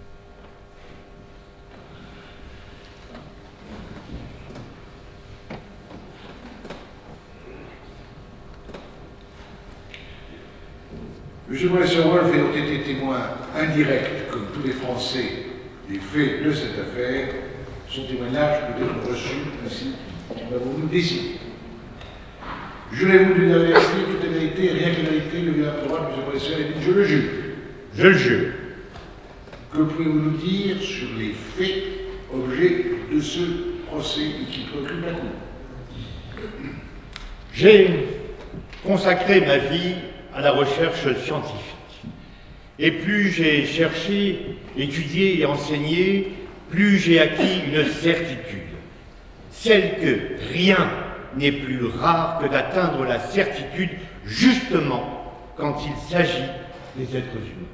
[SPEAKER 7] M. Bresson-Wolf a donc été témoin indirect, comme tous les Français, des faits de cette affaire. Son témoignage peut être reçu, ainsi avons-nous décidé. Jurez-vous d'une dernière vérité, toute la vérité, et rien que la vérité, le vieux droit de M. Bresson a dit je le jure.
[SPEAKER 14] Je le jure.
[SPEAKER 7] Que pouvez-vous nous dire sur les faits, objets de ce procès et qui préoccupent la Cour?
[SPEAKER 14] J'ai consacré ma vie à la recherche scientifique. Et plus j'ai cherché, étudié et enseigné, plus j'ai acquis une certitude. Celle que rien n'est plus rare que d'atteindre la certitude justement quand il s'agit des êtres humains.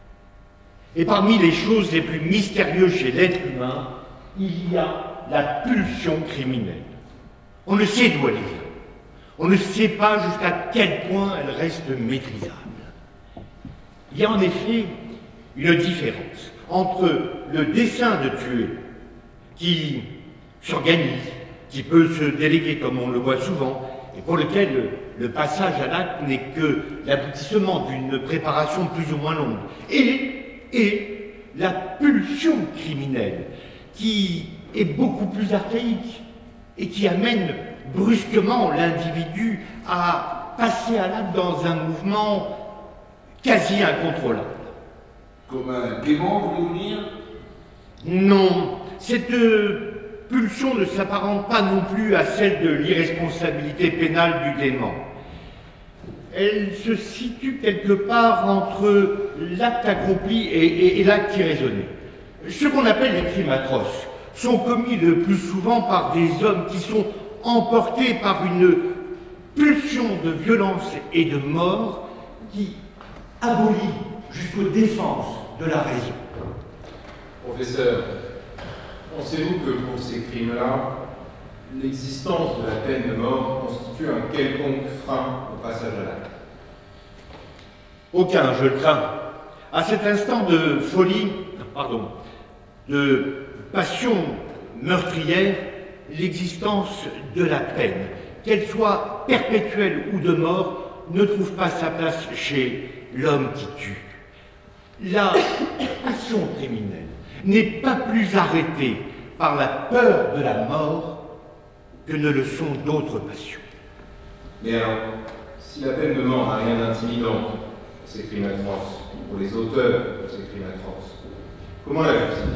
[SPEAKER 14] Et parmi les choses les plus mystérieuses chez l'être humain, il y a la pulsion criminelle. On ne sait d'où elle vient. On ne sait pas jusqu'à quel point elle reste maîtrisable. Il y a en effet une différence entre le dessein de tuer, qui s'organise, qui peut se déléguer comme on le voit souvent, et pour lequel le, le passage à l'acte n'est que l'aboutissement d'une préparation plus ou moins longue, et, et la pulsion criminelle, qui est beaucoup plus archaïque, et qui amène brusquement l'individu à passer à l'acte dans un mouvement quasi incontrôlable.
[SPEAKER 7] Comme un démon, voulez-vous dire?
[SPEAKER 14] Non, cette pulsion ne s'apparente pas non plus à celle de l'irresponsabilité pénale du dément. Elle se situe quelque part entre l'acte accompli et, et, et l'acte irraisonné. Ce qu'on appelle les crimes atroces sont commis le plus souvent par des hommes qui sont emportés par une pulsion de violence et de mort qui abolit jusqu'aux défenses de la raison.
[SPEAKER 3] Professeur, pensez-vous que pour ces crimes-là, l'existence de la peine de mort constitue un quelconque frein au passage à l'acte?
[SPEAKER 14] Aucun, je le crains. À cet instant de folie, pardon, de passion meurtrière, l'existence de la peine, qu'elle soit perpétuelle ou de mort, ne trouve pas sa place chez l'homme qui tue. La passion criminelle n'est pas plus arrêtée par la peur de la mort que ne le sont d'autres passions.
[SPEAKER 3] Mais alors, si la peine de mort n'a rien d'intimidant pour ces crimes atroces, pour les auteurs de ces crimes atroces, comment la justifier?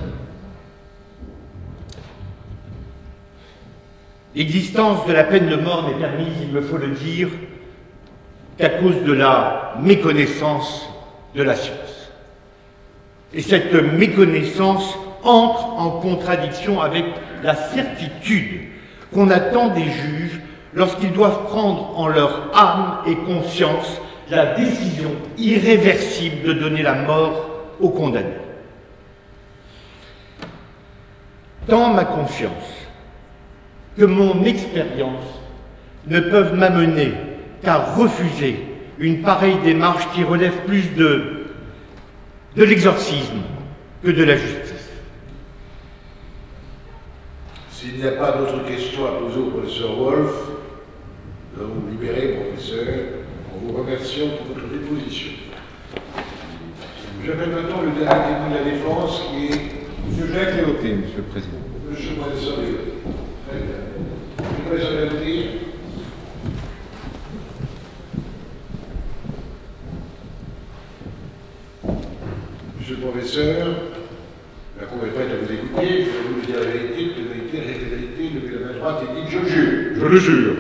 [SPEAKER 14] L'existence de la peine de mort n'est permise, il me faut le dire, qu'à cause de la méconnaissance de la science. Et cette méconnaissance entre en contradiction avec la certitude qu'on attend des juges lorsqu'ils doivent prendre en leur âme et conscience la décision irréversible de donner la mort aux condamnés. Tant ma conscience que mon expérience ne peuvent m'amener qu'à refuser une pareille démarche qui relève plus de, de l'exorcisme que de la justice.
[SPEAKER 7] S'il n'y a pas d'autres questions à poser au professeur Wolf, nous allons vous libérer, professeur, en vous remerciant pour votre déposition. J'appelle maintenant le dernier témoin de la défense qui est
[SPEAKER 3] M. Jacques Léoté, Monsieur le Président.
[SPEAKER 7] M. le professeur Léoté. Très bien. Le professeur Léoté, droite et dites « Je jure ».
[SPEAKER 15] Je le jure.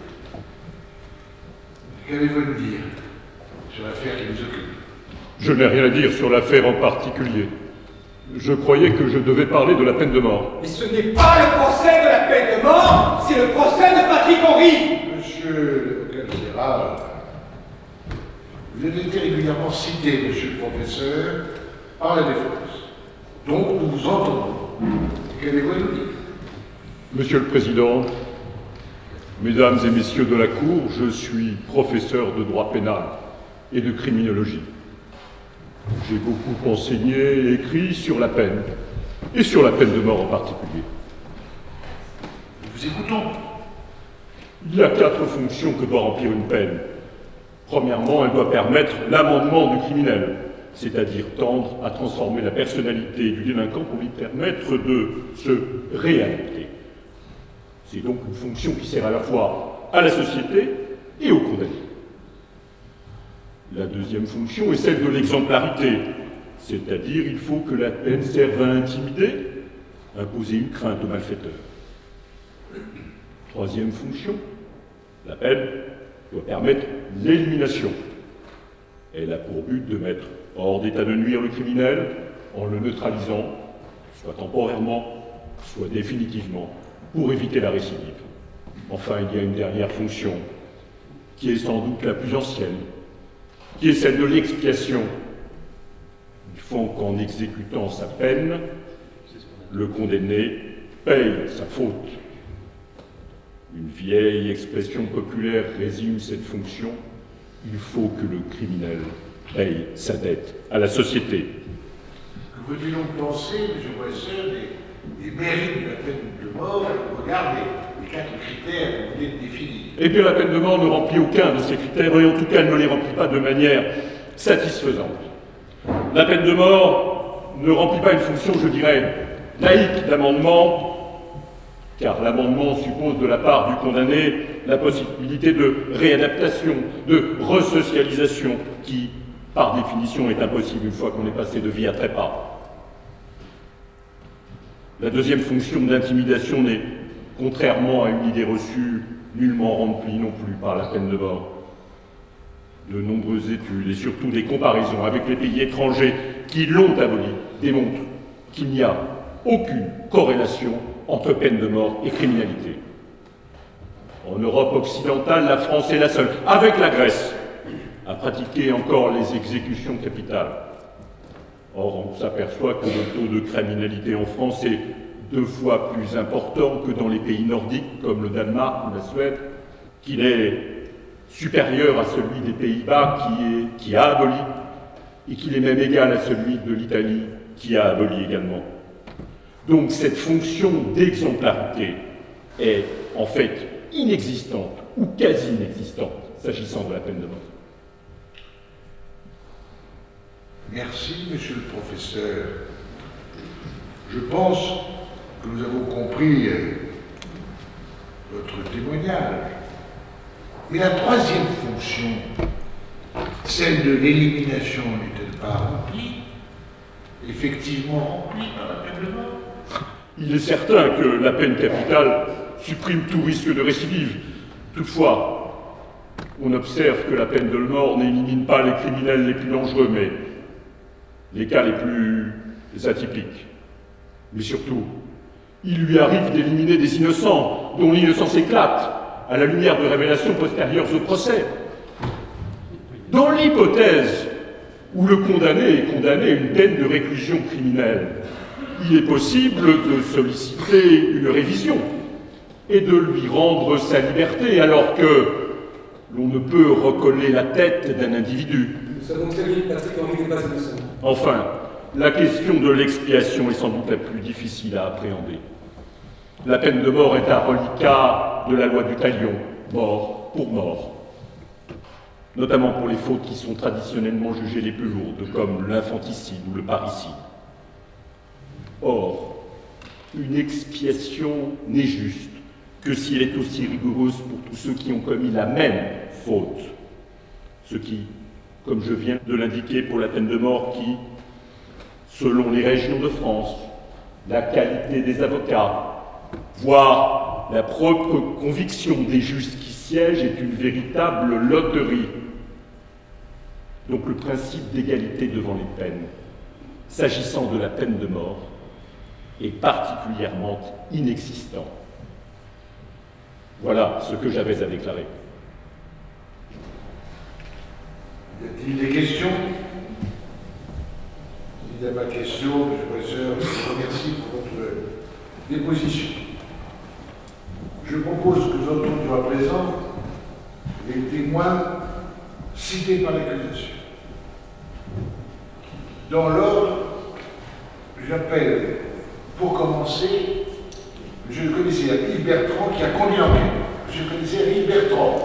[SPEAKER 7] Qu'avez-vous à nous dire sur l'affaire qui nous occupe?
[SPEAKER 15] Je n'ai rien à dire sur l'affaire en particulier. Je croyais que je devais parler de la peine de mort.
[SPEAKER 10] Mais ce n'est pas le procès de la peine de mort, c'est le procès de Patrick Henry.
[SPEAKER 7] Monsieur l'avocat général, vous avez été régulièrement cité, monsieur le professeur, par la défense. Donc nous vous entendons. Qu'avez-vous à nous dire?
[SPEAKER 15] Monsieur le Président, Mesdames et Messieurs de la Cour, je suis professeur de droit pénal et de criminologie. J'ai beaucoup enseigné et écrit sur la peine, et sur la peine de mort en particulier.
[SPEAKER 7] Nous vous écoutons.
[SPEAKER 15] Il y a quatre fonctions que doit remplir une peine. Premièrement, elle doit permettre l'amendement du criminel, c'est-à-dire tendre à transformer la personnalité du délinquant pour lui permettre de se réhabiliter. C'est donc une fonction qui sert à la fois à la société et aux condamnés. La deuxième fonction est celle de l'exemplarité, c'est-à-dire il faut que la peine serve à intimider, imposer une crainte aux malfaiteurs. Troisième fonction, la peine doit permettre l'élimination. Elle a pour but de mettre hors d'état de nuire le criminel en le neutralisant, soit temporairement, soit définitivement, pour éviter la récidive. Enfin, il y a une dernière fonction, qui est sans doute la plus ancienne, qui est celle de l'expiation. Il faut qu'en exécutant sa peine, le condamné paye sa faute. Une vieille expression populaire résume cette fonction. Il faut que le criminel paye sa dette à la société.
[SPEAKER 7] Que peut-il donc penser, monsieur le professeur, des, des mérites de la peine de mort au regard des, des quatre critères que vous venez de définir?
[SPEAKER 15] Eh bien, la peine de mort ne remplit aucun de ces critères, et en tout cas, elle ne les remplit pas de manière satisfaisante. La peine de mort ne remplit pas une fonction, je dirais, laïque d'amendement, car l'amendement suppose de la part du condamné la possibilité de réadaptation, de resocialisation, qui, par définition, est impossible une fois qu'on est passé de vie à trépas. La deuxième fonction d'intimidation n'est, contrairement à une idée reçue, nullement remplie non plus par la peine de mort. De nombreuses études et surtout des comparaisons avec les pays étrangers qui l'ont abolie démontrent qu'il n'y a aucune corrélation entre peine de mort et criminalité. En Europe occidentale, la France est la seule, avec la Grèce, à pratiquer encore les exécutions capitales. Or, on s'aperçoit que le taux de criminalité en France est deux fois plus important que dans les pays nordiques, comme le Danemark ou la Suède, qu'il est supérieur à celui des Pays-Bas qui, est, qui a aboli, et qu'il est même égal à celui de l'Italie qui a aboli également. Donc cette fonction d'exemplarité est en fait inexistante ou quasi inexistante s'agissant de la peine de mort.
[SPEAKER 7] Merci, monsieur le professeur. Je pense que nous avons compris votre témoignage. Mais la troisième fonction, celle de l'élimination, n'est-elle pas remplie? Effectivement remplie par la peine de mort?
[SPEAKER 15] Il est certain que la peine capitale supprime tout risque de récidive. Toutefois, on observe que la peine de mort n'élimine pas les criminels les plus dangereux, mais les cas les plus atypiques. Mais surtout, il lui arrive d'éliminer des innocents, dont l'innocence éclate, à la lumière de révélations postérieures au procès. Dans l'hypothèse où le condamné est condamné à une peine de réclusion criminelle, il est possible de solliciter une révision et de lui rendre sa liberté, alors que l'on ne peut recoller la tête d'un individu.
[SPEAKER 10] Nous savons très bien que Patrick Henry n'est pas innocent.
[SPEAKER 15] Enfin, la question de l'expiation est sans doute la plus difficile à appréhender. La peine de mort est un reliquat de la loi du talion, mort pour mort, notamment pour les fautes qui sont traditionnellement jugées les plus lourdes, comme l'infanticide ou le parricide. Or, une expiation n'est juste que si elle est aussi rigoureuse pour tous ceux qui ont commis la même faute, ce qui, comme je viens de l'indiquer pour la peine de mort, qui, selon les régions de France, la qualité des avocats, voire la propre conviction des juges qui siègent est une véritable loterie. Donc le principe d'égalité devant les peines, s'agissant de la peine de mort, est particulièrement inexistant. Voilà ce que j'avais à déclarer.
[SPEAKER 7] Y a-t-il des questions? S'il n'y a pas de questions, M. le professeur, je vous remercie pour votre déposition. Je propose que nous entendions à présent les témoins cités par l'accusation. Dans l'ordre, j'appelle, pour commencer, M. le commissaire Yves Bertrand qui a conduit l'enquête. M. le commissaire Yves Bertrand.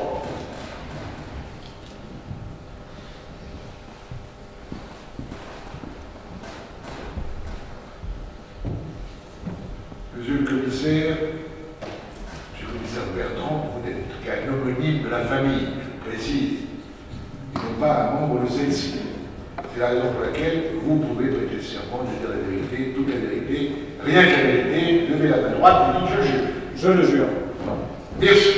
[SPEAKER 7] Monsieur le commissaire, Monsieur le commissaire Bertrand, vous n'êtes qu'un homonyme de la famille, je précise, et non pas un membre de celle-ci. C'est la raison pour laquelle vous pouvez prêter serment de dire la vérité, toute la vérité, rien que la vérité, levez la main droite et dites je jure.
[SPEAKER 16] Je le jure.
[SPEAKER 7] Merci.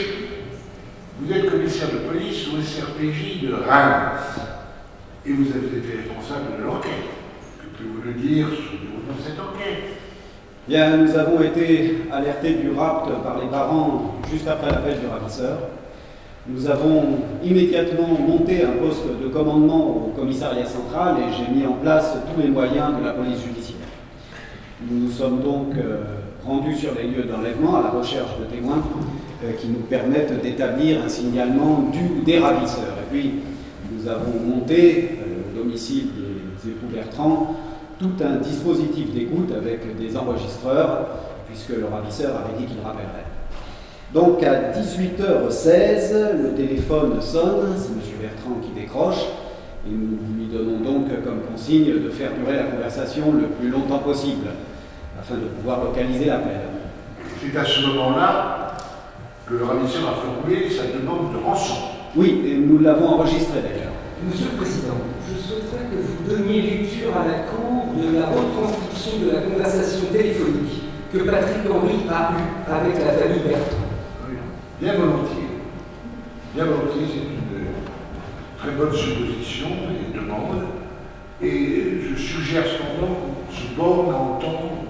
[SPEAKER 7] Vous êtes commissaire de police au S R P J de Reims, et vous avez été responsable de l'enquête. Que pouvez-vous nous dire sur le déroulement de cette enquête?
[SPEAKER 16] Bien, nous avons été alertés du rapt par les parents juste après l'appel du ravisseur. Nous avons immédiatement monté un poste de commandement au commissariat central et j'ai mis en place tous les moyens de la police judiciaire. Nous nous sommes donc euh, rendus sur les lieux d'enlèvement à la recherche de témoins euh, qui nous permettent d'établir un signalement du ou des ravisseurs. Et puis, nous avons monté euh, au domicile des époux Bertrand tout un dispositif d'écoute avec des enregistreurs, puisque le ravisseur avait dit qu'il rappellerait. Donc à dix-huit heures seize, le téléphone sonne, c'est M. Bertrand qui décroche, et nous lui donnons donc comme consigne de faire durer la conversation le plus longtemps possible, afin de pouvoir localiser l'appel.
[SPEAKER 7] C'est à ce moment-là que le ravisseur a formulé sa demande de rançon.
[SPEAKER 16] Oui, et nous l'avons enregistré d'ailleurs.
[SPEAKER 10] Monsieur le Président, je souhaiterais que vous donniez lecture à la Cour de la retranscription de la conversation téléphonique que Patrick Henry a eue avec la famille Bertrand.
[SPEAKER 7] Oui, bien volontiers. Bien volontiers, c'est une très bonne supposition et demande. Et je suggère cependant qu'on se borne à entendre,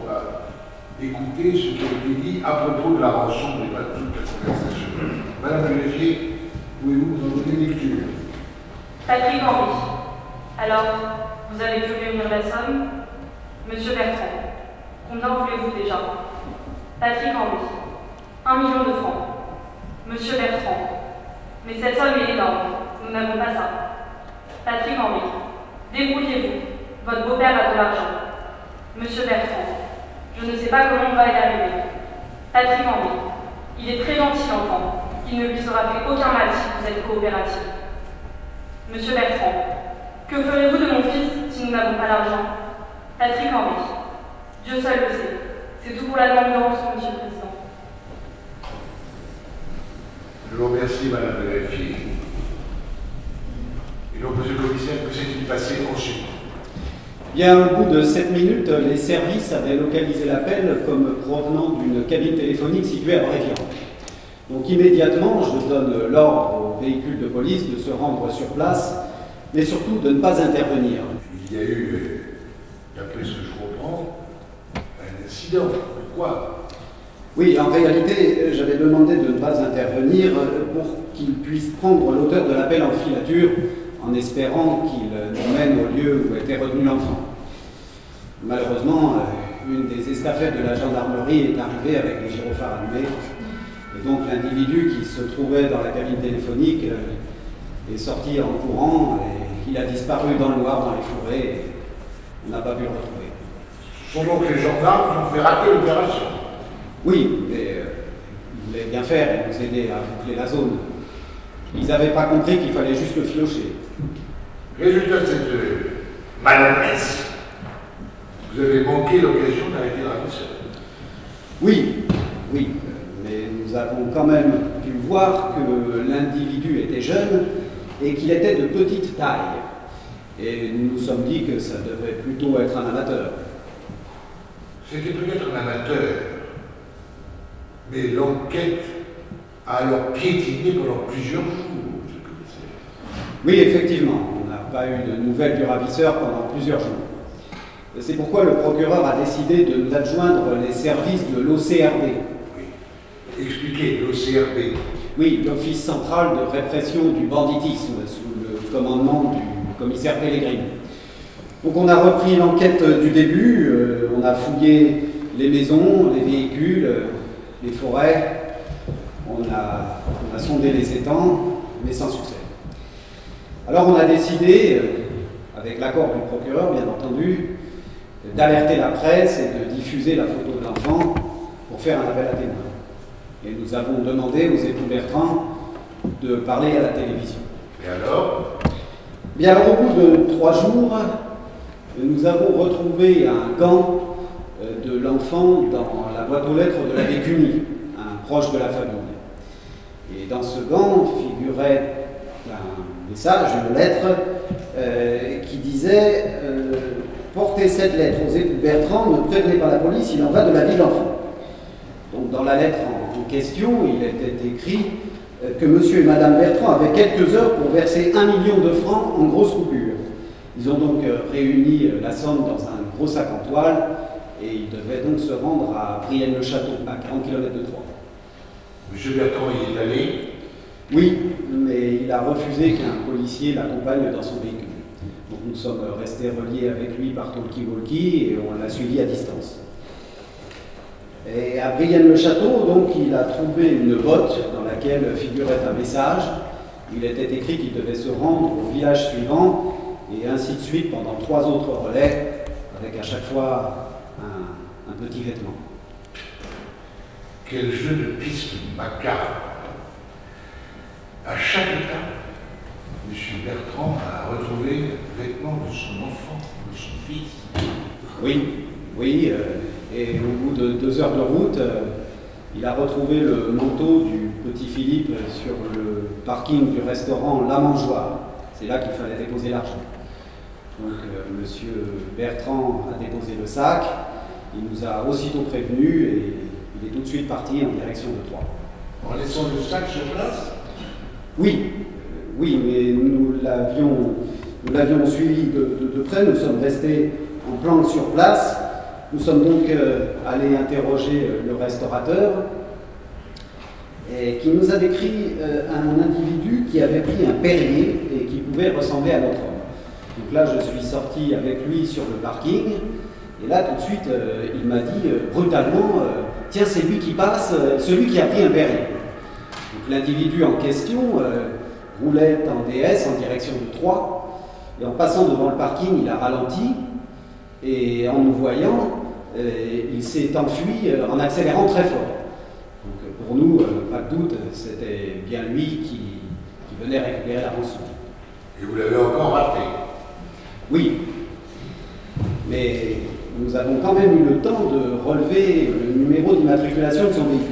[SPEAKER 7] à écouter ce qui a été dit à propos de la rançon et pas toute la conversation. Madame le greffier, pouvez-vous nous en donner lecture?
[SPEAKER 17] Patrick Henry. Alors, vous avez pu réunir la somme? Monsieur Bertrand. Combien voulez-vous déjà? Patrick Henry. Un million de francs. Monsieur Bertrand. Mais cette somme est énorme. Nous n'avons pas ça. Patrick Henry. Débrouillez-vous. Votre beau-père a de l'argent. Monsieur Bertrand. Je ne sais pas comment on va y arriver. Patrick Henry. Il est très gentil, l'enfant. Il ne lui sera fait aucun mal si vous êtes coopératif. Monsieur Bertrand. Que ferez-vous de mon fils si nous n'avons pas d'argent? Patrick Henry. Dieu seul le sait. C'est tout pour la demande de rançon, Monsieur le Président.
[SPEAKER 7] Je vous remercie, Madame le greffier. Et donc, Monsieur le Commissaire, que s'est-il passé ensuite?
[SPEAKER 16] Bien, au bout de sept minutes, les services avaient localisé l'appel comme provenant d'une cabine téléphonique située à Bréviand. Donc immédiatement, je donne l'ordre au véhicule de police de se rendre sur place, mais surtout de ne pas intervenir.
[SPEAKER 7] Il y a eu, d'après ce que je comprends, un incident. Pourquoi?
[SPEAKER 16] Oui, en réalité, j'avais demandé de ne pas intervenir pour qu'il puisse prendre l'auteur de l'appel en filature, en espérant qu'il nous mène au lieu où était retenu l'enfant. Malheureusement, une des estafettes de la gendarmerie est arrivée avec les gyrophares allumés, et donc l'individu qui se trouvait dans la cabine téléphonique est sorti en courant, et il a disparu dans le noir, dans les forêts, et on n'a pas pu le retrouver.
[SPEAKER 7] Ce sont donc les gendarmes qui ont fait rater l'opération?
[SPEAKER 16] Oui, mais euh, ils voulaient bien faire et nous aider à boucler la zone. Ils n'avaient pas compris qu'il fallait juste le filocher.
[SPEAKER 7] Résultat de cette euh, maladresse, vous avez manqué l'occasion d'arrêter le ravisseur.
[SPEAKER 16] Oui, oui, mais nous avons quand même pu voir que l'individu était jeune et qu'il était de petite taille. Et nous nous sommes dit que ça devait plutôt être un amateur.
[SPEAKER 7] C'était peut-être un amateur, Mais l'enquête a alors piétiné pendant plusieurs jours, monsieur le commissaire.
[SPEAKER 16] Oui, effectivement, on n'a pas eu de nouvelles du ravisseur pendant plusieurs jours. C'est pourquoi le procureur a décidé de nous adjoindre les services de l'O C R B.
[SPEAKER 7] Oui. Expliquez, l'O C R B.
[SPEAKER 16] Oui, l'Office central de répression du banditisme, sous le commandement du commissaire Pellegrini. Donc on a repris l'enquête du début, euh, on a fouillé les maisons, les véhicules, euh, les forêts, on a, on a sondé les étangs, mais sans succès. Alors on a décidé, euh, avec l'accord du procureur bien entendu, d'alerter la presse et de diffuser la photo de l'enfant pour faire un appel à témoins. Et nous avons demandé aux époux Bertrand de parler à la télévision.
[SPEAKER 7] Et alors?
[SPEAKER 16] Bien alors, au bout de trois jours, nous avons retrouvé un gant de l'enfant dans la boîte aux lettres de l'abbé Cuny, un proche de la famille. Et dans ce gant figurait un message, une lettre, euh, qui disait euh, « Portez cette lettre aux époux Bertrand, ne prévenez pas la police, il en va de la vie de l'enfant. » Donc dans la lettre en, en question, il était écrit euh, que monsieur et madame Bertrand avaient quelques heures pour verser un million de francs en grosses coupures. Ils ont donc euh, réuni euh, la somme dans un gros sac en toile et ils devaient donc se rendre à Brienne-le-Château, à quarante kilomètres de Troyes.
[SPEAKER 7] Monsieur Bertrand y est allé?
[SPEAKER 16] Oui, mais il a refusé qu'un policier l'accompagne dans son véhicule. Donc nous sommes restés reliés avec lui par talkie-walkie et on l'a suivi à distance. Et à Brienne-le-Château, donc, il a trouvé une botte dans laquelle figurait un message. Il était écrit qu'il devait se rendre au village suivant et ainsi de suite pendant trois autres relais, avec à chaque fois un, un petit vêtement.
[SPEAKER 7] Quel jeu de piste macabre! À chaque étape, M. Bertrand a retrouvé le vêtement de son enfant, de son fils.
[SPEAKER 16] Oui, oui, euh, et au bout de deux heures de route, euh, il a retrouvé le manteau du petit Philippe sur le parking du restaurant La Mangeoire. C'est là qu'il fallait déposer l'argent. Donc euh, M. Bertrand a déposé le sac, il nous a aussitôt prévenus et il est tout de suite parti en direction de Troyes.
[SPEAKER 7] En laissant le sac sur place?
[SPEAKER 16] Oui, oui, mais nous l'avions, nous l'avions suivi de, de, de près, nous sommes restés en planque sur place, nous sommes donc euh, allés interroger euh, le restaurateur, et qui nous a décrit euh, un individu qui avait pris un Perrier et qui pouvait ressembler à notre homme. Donc là, je suis sorti avec lui sur le parking, et là, tout de suite, euh, il m'a dit euh, brutalement, euh, tiens, c'est lui qui passe, euh, celui qui a pris un Perrier. Donc l'individu en question euh, roulait en D S en direction de Troyes, et en passant devant le parking, il a ralenti, et en nous voyant, euh, il s'est enfui euh, en accélérant très fort. Donc pour nous, euh, pas de doute, c'était bien lui qui, qui venait récupérer la rançon.
[SPEAKER 7] Et vous l'avez encore raté?
[SPEAKER 16] Oui, mais nous avons quand même eu le temps de relever le numéro d'immatriculation de son véhicule.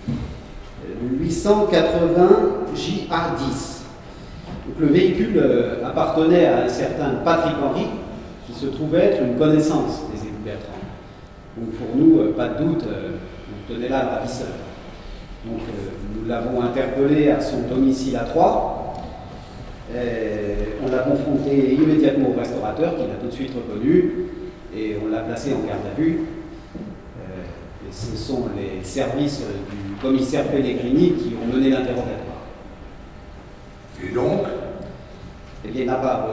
[SPEAKER 16] huit cent quatre-vingts J A dix. Donc, le véhicule euh, appartenait à un certain Patrick Henry, qui se trouvait être une connaissance des époux Bertrand. Donc pour nous, euh, pas de doute, euh, on tenait là le ravisseur. Donc euh, nous l'avons interpellé à son domicile à Troyes. Et on l'a confronté immédiatement au restaurateur, qui l'a tout de suite reconnu, et on l'a placé en garde à vue. Euh, et ce sont les services du commissaire Pellegrini qui ont mené l'interrogatoire.
[SPEAKER 7] Et donc?
[SPEAKER 16] Eh bien, il n'a pas avoué.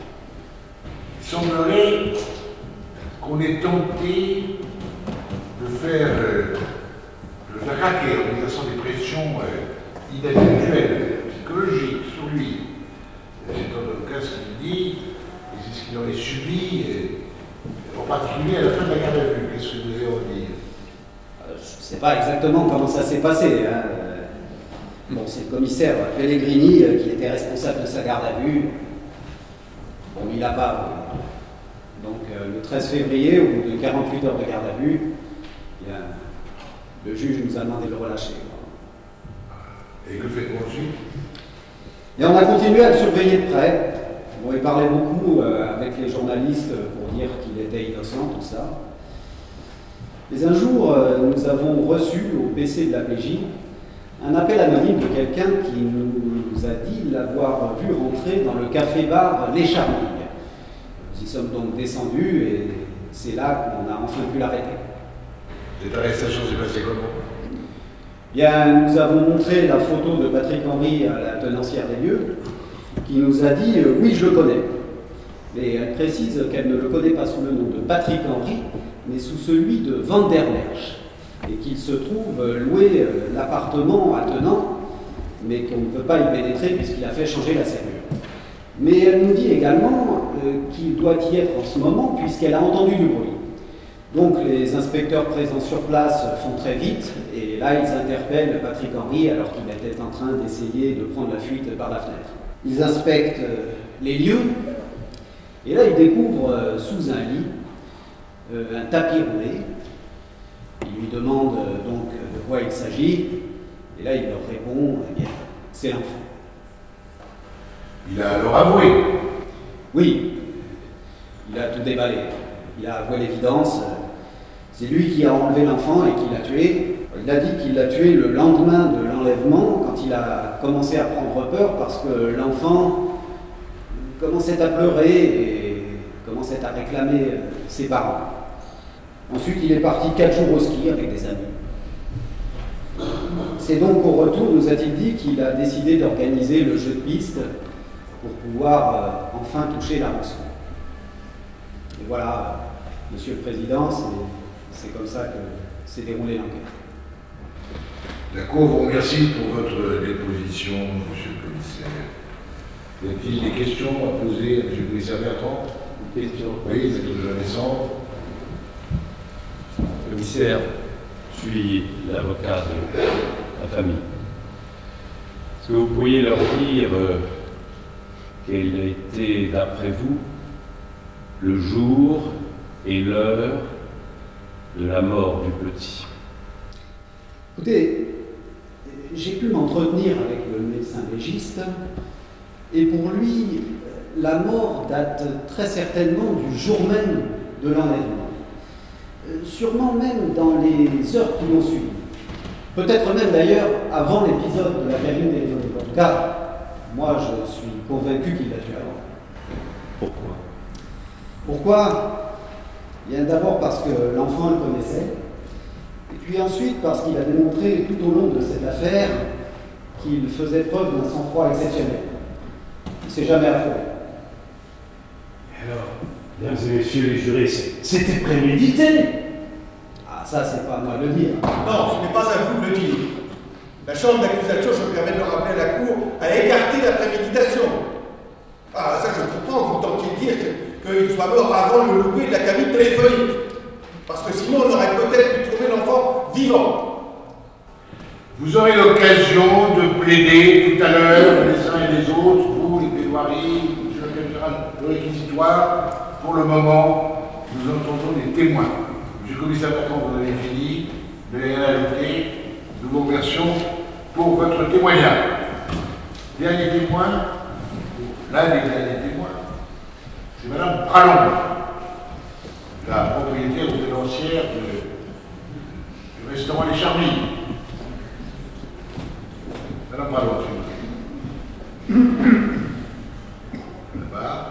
[SPEAKER 7] Il semblerait qu'on ait tenté de faire, euh, de faire craquer en exerçant des pressions euh, inhabituelles, psychologiques sur lui. C'est en tout cas ce qu'il dit, et c'est ce qu'il aurait subi, et, en particulier à la fin de la garde à vue. Qu'est-ce que vous avez à dire?
[SPEAKER 16] Je ne sais pas exactement comment ça s'est passé. Hein. Bon, c'est le commissaire Pellegrini euh, qui était responsable de sa garde à vue. Bon, il n'a pas avoué. Donc, euh, le treize février, au bout de quarante-huit heures de garde à vue, bien, le juge nous a demandé de le relâcher.
[SPEAKER 7] Et que faites-vous ensuite?
[SPEAKER 16] Et on a continué à le surveiller de près. Bon, il parlait beaucoup euh, avec les journalistes pour dire qu'il était innocent, tout ça. Mais un jour, nous avons reçu au P C de la P J un appel anonyme de quelqu'un qui nous a dit l'avoir vu rentrer dans le café-bar Les Charmilles. Nous y sommes donc descendus et c'est là qu'on a enfin pu l'arrêter.
[SPEAKER 7] Cette arrestation s'est passée comment?
[SPEAKER 16] Bien, nous avons montré la photo de Patrick Henry à la tenancière des lieux, qui nous a dit euh, « oui, je le connais ». Mais elle précise qu'elle ne le connaît pas sous le nom de Patrick Henry, mais sous celui de Van der Merch, et qu'il se trouve louer euh, l'appartement attenant, mais qu'on ne peut pas y pénétrer puisqu'il a fait changer la serrure. Mais elle nous dit également euh, qu'il doit y être en ce moment puisqu'elle a entendu du bruit. Donc les inspecteurs présents sur place font très vite, et là ils interpellent Patrick Henry alors qu'il était en train d'essayer de prendre la fuite par la fenêtre. Ils inspectent euh, les lieux, et là ils découvrent euh, sous un lit euh, un tapis roulé. Ils lui demandent euh, donc de quoi il s'agit, et là il leur répond, eh bien, c'est l'enfant.
[SPEAKER 7] Il a alors avoué?
[SPEAKER 16] Oui, il a tout déballé. Il a avoué l'évidence. C'est lui qui a enlevé l'enfant et qui l'a tué. Il a dit qu'il l'a tué le lendemain de l'enlèvement, quand il a commencé à prendre peur parce que l'enfant commençait à pleurer et commençait à réclamer ses parents. Ensuite, il est parti quatre jours au ski avec des amis. C'est donc au retour, nous a-t-il dit, qu'il a décidé d'organiser le jeu de piste pour pouvoir euh, enfin toucher la rançon. Et voilà, Monsieur le Président, c'est comme ça que s'est déroulée l'enquête.
[SPEAKER 7] La Cour vous remercie pour votre déposition, Monsieur le Commissaire. Y a-t-il des questions à poser à Monsieur le Commissaire Bertrand?
[SPEAKER 12] Une question.
[SPEAKER 7] Oui, c'est de la naissance.
[SPEAKER 12] Commissaire, je suis l'avocat de la famille. Est-ce que vous pourriez leur dire euh, quel a été, d'après vous, le jour et l'heure de la mort du petit?
[SPEAKER 16] Écoutez, j'ai pu m'entretenir avec le médecin légiste, et pour lui, la mort date très certainement du jour même de l'enlèvement. Sûrement même dans les heures qui l'ont suivi. Peut-être même d'ailleurs avant l'épisode de la cabine téléphonique. En tout cas, moi je suis convaincu qu'il l'a tué avant.
[SPEAKER 12] Pourquoi?
[SPEAKER 16] Pourquoi? Bien d'abord parce que l'enfant le connaissait, et puis ensuite parce qu'il a démontré tout au long de cette affaire qu'il faisait preuve d'un sang-froid exceptionnel. Il ne s'est jamais affolé.
[SPEAKER 12] Alors, mesdames et messieurs les jurés, c'était prémédité.
[SPEAKER 16] Ah, ça, c'est pas à moi de le dire.
[SPEAKER 8] Non, ce n'est pas à vous de le dire. La chambre d'accusation, je me permets de le rappeler à la Cour, a écarté la préméditation. Ah, ça, je comprends que vous tentiez de dire qu'il soit mort avant le loupé de la cabine téléphonique. Parce que sinon, on aurait peut-être pu trouver l'enfant vivant.
[SPEAKER 7] Vous aurez l'occasion de plaider tout à l'heure, les uns et les autres, vous, les plaidoiries, monsieur le général, le réquisitoire. Pour le moment, nous entendons des témoins. Monsieur le commissaire Bertrand, vous avez fini, vous n'avez rien à ajouter. Nous vous remercions pour votre témoignage. Dernier témoin, l'un des derniers témoins, c'est Madame Pralon, la propriétaire ou tenancière du restaurant Les Charmilles. Madame Pralon, s'il vous plaît. Là-bas.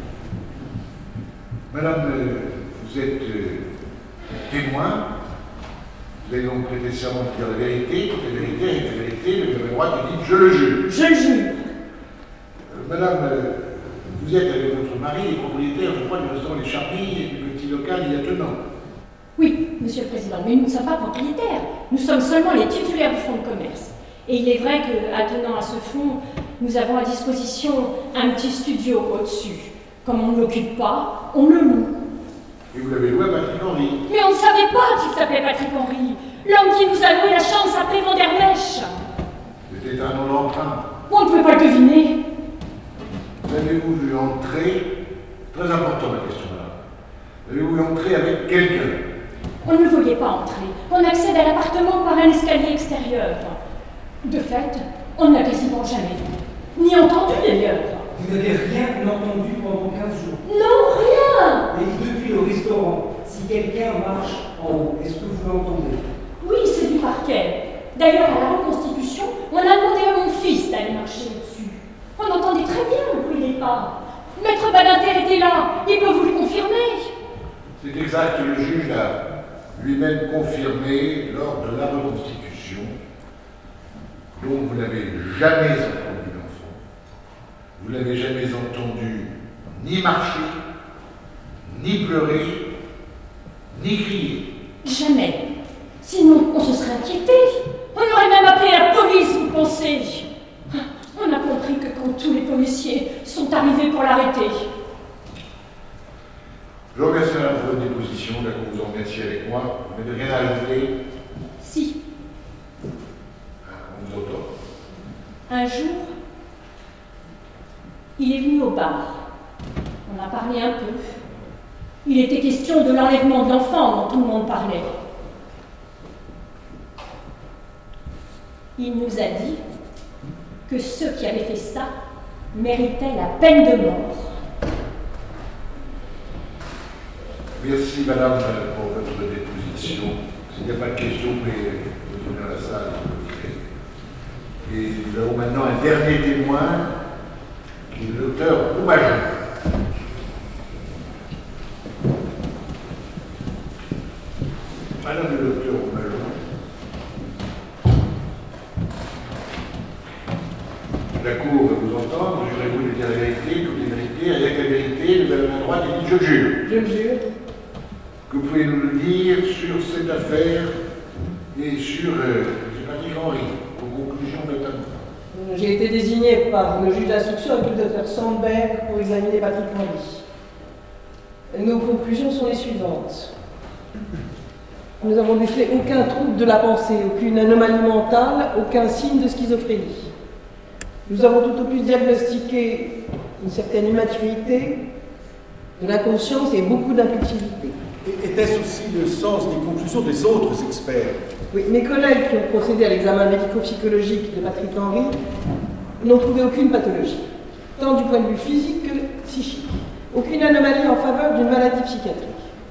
[SPEAKER 7] Madame, euh, vous êtes euh, témoin. Vous avez donc prêté serment de dire la vérité, toute la vérité avec la vérité, le droit qui dit je le jure.
[SPEAKER 9] Je le jure.
[SPEAKER 7] Euh, Madame, euh, vous êtes avec votre mari et propriétaire, je crois, du restaurant Les Charmilles et du petit local y attenant.
[SPEAKER 18] Oui, Monsieur le Président, mais nous ne sommes pas propriétaires. Nous sommes seulement les titulaires du fonds de commerce. Et il est vrai qu'attenant à ce fonds, nous avons à disposition un petit studio au-dessus. Comme on ne l'occupe pas, on le loue.
[SPEAKER 7] Et vous l'avez loué à Patrick Henry.
[SPEAKER 18] Mais on ne savait pas qu'il s'appelait Patrick Henry. L'homme qui nous a loué la chambre s'appelait Van der Merch.
[SPEAKER 7] C'était un nom d'emprunt.
[SPEAKER 18] On ne peut pas le deviner.
[SPEAKER 7] Avez-vous vu entrer, très important ma question là, avez-vous vu entrer avec quelqu'un?
[SPEAKER 18] On ne le voyait pas entrer. On accède à l'appartement par un escalier extérieur. De fait, on ne l'a quasiment jamais vu. Ni entendu d'ailleurs.
[SPEAKER 10] Vous n'avez rien entendu pendant quinze jours?
[SPEAKER 18] Non, rien!
[SPEAKER 10] Et depuis le restaurant, si quelqu'un marche
[SPEAKER 8] en haut. Est-ce que vous l'entendez?
[SPEAKER 18] Oui, c'est du parquet. D'ailleurs, à la reconstitution, on a demandé à mon fils d'aller marcher au-dessus. On entendait très bien le bruit des pas. Maître Badinter était là, il peut vous le confirmer.
[SPEAKER 7] C'est exact, le juge l'a lui-même confirmé lors de la reconstitution. Donc vous n'avez jamais entendu l'enfant. Vous n'avez jamais entendu ni marcher, ni pleurer, ni crier.
[SPEAKER 18] Jamais. Sinon, on se serait inquiété. On aurait même appelé la police, vous pensez? On a compris que quand tous les policiers sont arrivés pour l'arrêter.
[SPEAKER 7] Je vous remercie pour votre déposition, là que vous en remerciez avec moi. Vous n'avez rien à ajouter?
[SPEAKER 18] Si.
[SPEAKER 7] Ah, on vous entend.
[SPEAKER 18] Un jour, il est venu au bar. On a parlé un peu. Il était question de l'enlèvement de l'enfant dont tout le monde parlait. Il nous a dit que ceux qui avaient fait ça méritaient la peine de mort.
[SPEAKER 7] Merci, madame, pour votre déposition. S'il n'y a pas de questions, vous pouvez retourner dans la salle. Et nous avons maintenant un dernier témoin, qui est le docteur Roumajon. Madame le docteur Roumajon, la Cour va vous entendre, jurez-vous de dire la vérité, toute la vérité, rien que la vérité, vous avez la droite et dites je jure.
[SPEAKER 19] Je le jure.
[SPEAKER 7] Que pouvez-vous nous dire sur cette affaire et sur euh, Patrick Henry, vos conclusions notamment?
[SPEAKER 19] J'ai été désigné par le juge d'instruction avec le docteur Sandberg pour examiner Patrick Henry. Nos conclusions sont les suivantes. Nous avons décelé aucun trouble de la pensée, aucune anomalie mentale, aucun signe de schizophrénie. Nous avons tout au plus diagnostiqué une certaine immaturité, de l'inconscience et beaucoup d'impulsivité.
[SPEAKER 8] Était-ce aussi le sens des conclusions des autres experts?
[SPEAKER 19] Oui, mes collègues qui ont procédé à l'examen médico-psychologique de Patrick Henry n'ont trouvé aucune pathologie, tant du point de vue physique que psychique. Aucune anomalie en faveur d'une maladie psychiatrique.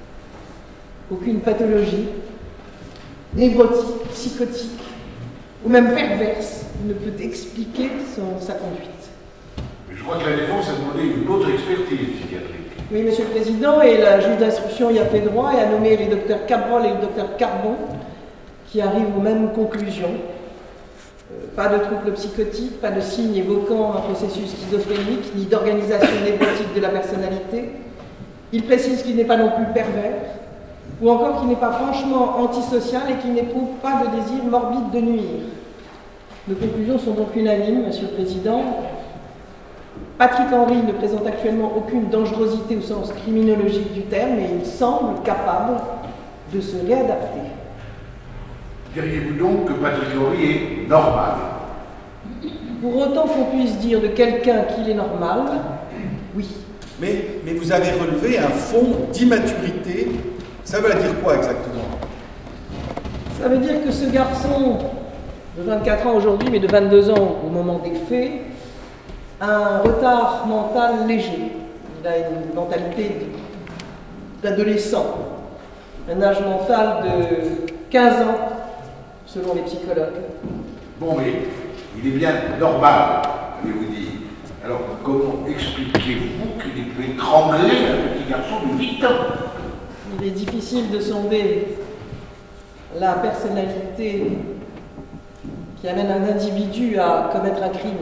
[SPEAKER 19] Aucune pathologie, névrotique, psychotique, ou même perverse, ne peut expliquer son, sa conduite.
[SPEAKER 7] Je crois que la défense a demandé une autre expertise psychiatrique.
[SPEAKER 19] Oui, Monsieur le Président, et la juge d'instruction y a fait droit et a nommé les docteurs Cabrol et le docteur Carbon, qui arrivent aux mêmes conclusions. Euh, pas de troubles psychotiques, pas de signes évoquant un processus schizophrénique, ni d'organisation névrotique de la personnalité. Il précise qu'il n'est pas non plus pervers, ou encore qu'il n'est pas franchement antisocial et qu'il n'éprouve pas de désir morbide de nuire. Nos conclusions sont donc unanimes, Monsieur le Président. Patrick Henry ne présente actuellement aucune dangerosité au sens criminologique du terme, et il semble capable de se réadapter.
[SPEAKER 7] Diriez-vous donc que Patrick Henry est normal?
[SPEAKER 19] Pour autant qu'on puisse dire de quelqu'un qu'il est normal, oui.
[SPEAKER 8] Mais, mais vous avez relevé un fond d'immaturité. Ça veut dire quoi exactement?
[SPEAKER 19] Ça veut dire que ce garçon de vingt-quatre ans aujourd'hui, mais de vingt-deux ans au moment des faits, a un retard mental léger. Il a une mentalité d'adolescent, un âge mental de quinze ans, selon les psychologues.
[SPEAKER 7] Bon, mais il est bien normal, allez-vous dire. Alors, comment expliquez-vous qu'il ait pu étrangler un petit garçon de huit ans?
[SPEAKER 19] Il est difficile de sonder la personnalité qui amène un individu à commettre un crime.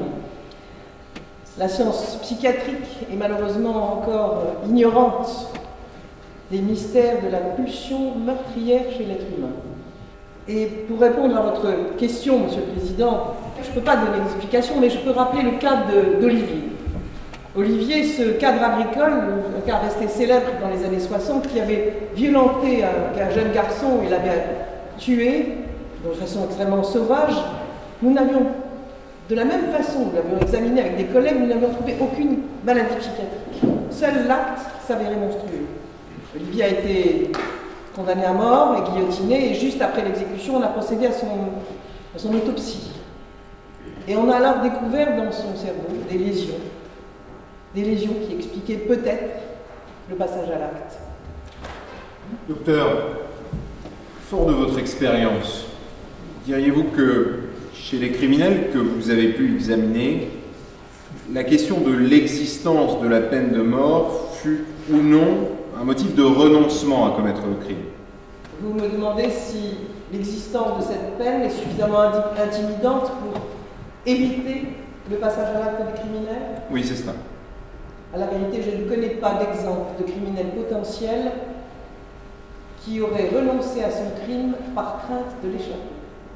[SPEAKER 19] La science psychiatrique est malheureusement encore ignorante des mystères de la pulsion meurtrière chez l'être humain. Et pour répondre à votre question, Monsieur le Président, je ne peux pas donner d'explication, mais je peux rappeler le cas d'Olivier. Olivier, ce cadre agricole, un cas resté célèbre dans les années soixante, qui avait violenté un, un jeune garçon et l'avait tué de façon extrêmement sauvage, nous n'avions, de la même façon, nous l'avions examiné avec des collègues, nous n'avions trouvé aucune maladie psychiatrique. Seul l'acte s'avérait monstrueux. Olivier a été condamné à mort et guillotiné, et juste après l'exécution, on a procédé à son, à son autopsie. Et on a alors découvert dans son cerveau des lésions, des lésions qui expliquaient peut-être le passage à l'acte.
[SPEAKER 8] Docteur,
[SPEAKER 4] Fort de votre expérience, diriez-vous que chez les criminels que vous avez pu examiner, la question de l'existence de la peine de mort fut ou non un motif de renoncement à commettre le crime?
[SPEAKER 19] Vous me demandez si l'existence de cette peine est suffisamment intimidante pour éviter le passage à l'acte des criminels?
[SPEAKER 4] Oui, c'est cela.
[SPEAKER 19] À la vérité, je ne connais pas d'exemple de criminel potentiel qui aurait renoncé à son crime par crainte de l'échapper.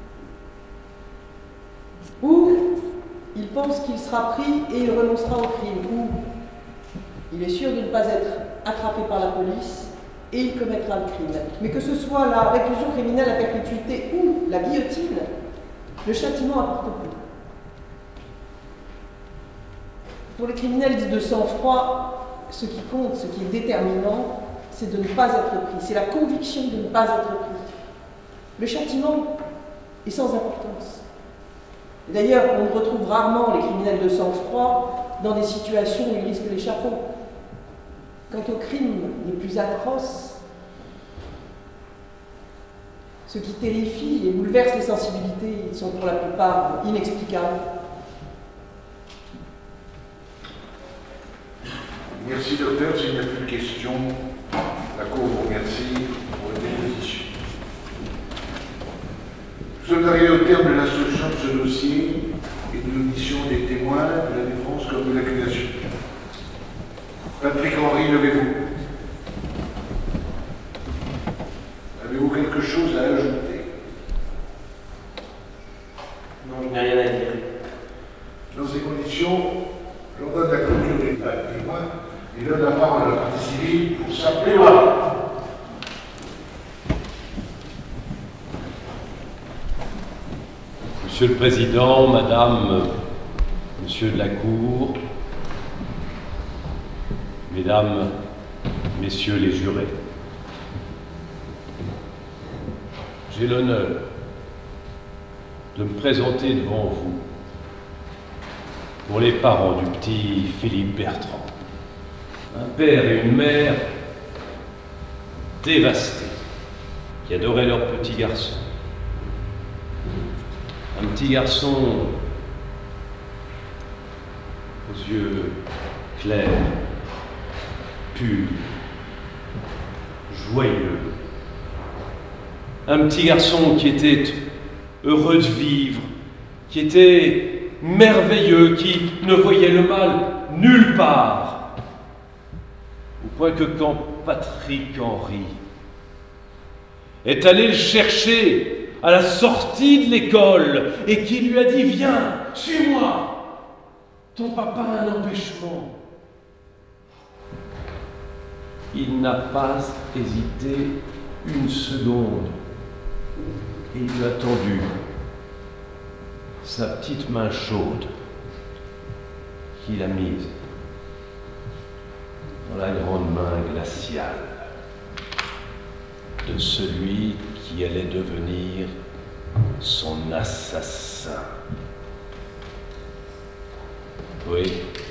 [SPEAKER 19] Ou il pense qu'il sera pris et il renoncera au crime, ou il est sûr de ne pas être attrapé par la police et il commettra le crime. Mais que ce soit la réclusion criminelle à perpétuité ou la guillotine, le châtiment apporte peu. Pour les criminels dits de sang-froid, ce qui compte, ce qui est déterminant, c'est de ne pas être pris. C'est la conviction de ne pas être pris. Le châtiment est sans importance. D'ailleurs, on retrouve rarement les criminels de sang-froid dans des situations où ils risquent l'échafaud. Quant aux crimes les plus atroces, ce qui terrifie et bouleverse les sensibilités sont pour la plupart inexplicables.
[SPEAKER 7] Merci docteur, s'il n'y a plus de questions, la Cour vous remercie pour la déposition. Nous sommes arrivés au terme de l'instruction de ce dossier et de l'audition des témoins de la défense comme de l'accusation. Patrick Henry, levez-vous. Avez-vous quelque chose à ajouter?
[SPEAKER 2] Non, je n'ai rien à dire.
[SPEAKER 7] Dans ces conditions, j'ordonne la clôture des témoins et donne la parole à la partie civile pour sa plaidoirie.
[SPEAKER 12] Monsieur le Président, Madame, Monsieur de la Cour, Mesdames, Messieurs les jurés, j'ai l'honneur de me présenter devant vous pour les parents du petit Philippe Bertrand, un père et une mère dévastés, qui adoraient leur petit garçon. Un petit garçon aux yeux clairs, purs, joyeux. Un petit garçon qui était heureux de vivre, qui était merveilleux, qui ne voyait le mal nulle part. Au point que quand Patrick Henry est allé le chercher à la sortie de l'école et qui lui a dit « Viens, suis-moi, ton papa a un empêchement ». Il n'a pas hésité une seconde et il lui a tendu sa petite main chaude qu'il a mise dans la grande main glaciale de celui qui allait devenir son assassin. Oui,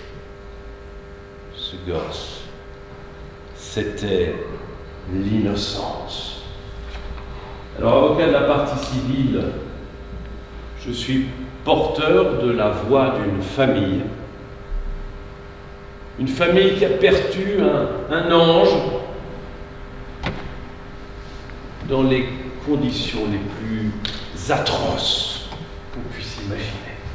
[SPEAKER 12] ce gosse, c'était l'innocence. Alors, avocat de la partie civile, je suis porteur de la voix d'une famille, une famille qui a perdu un, un ange dans les conditions les plus atroces qu'on puisse imaginer.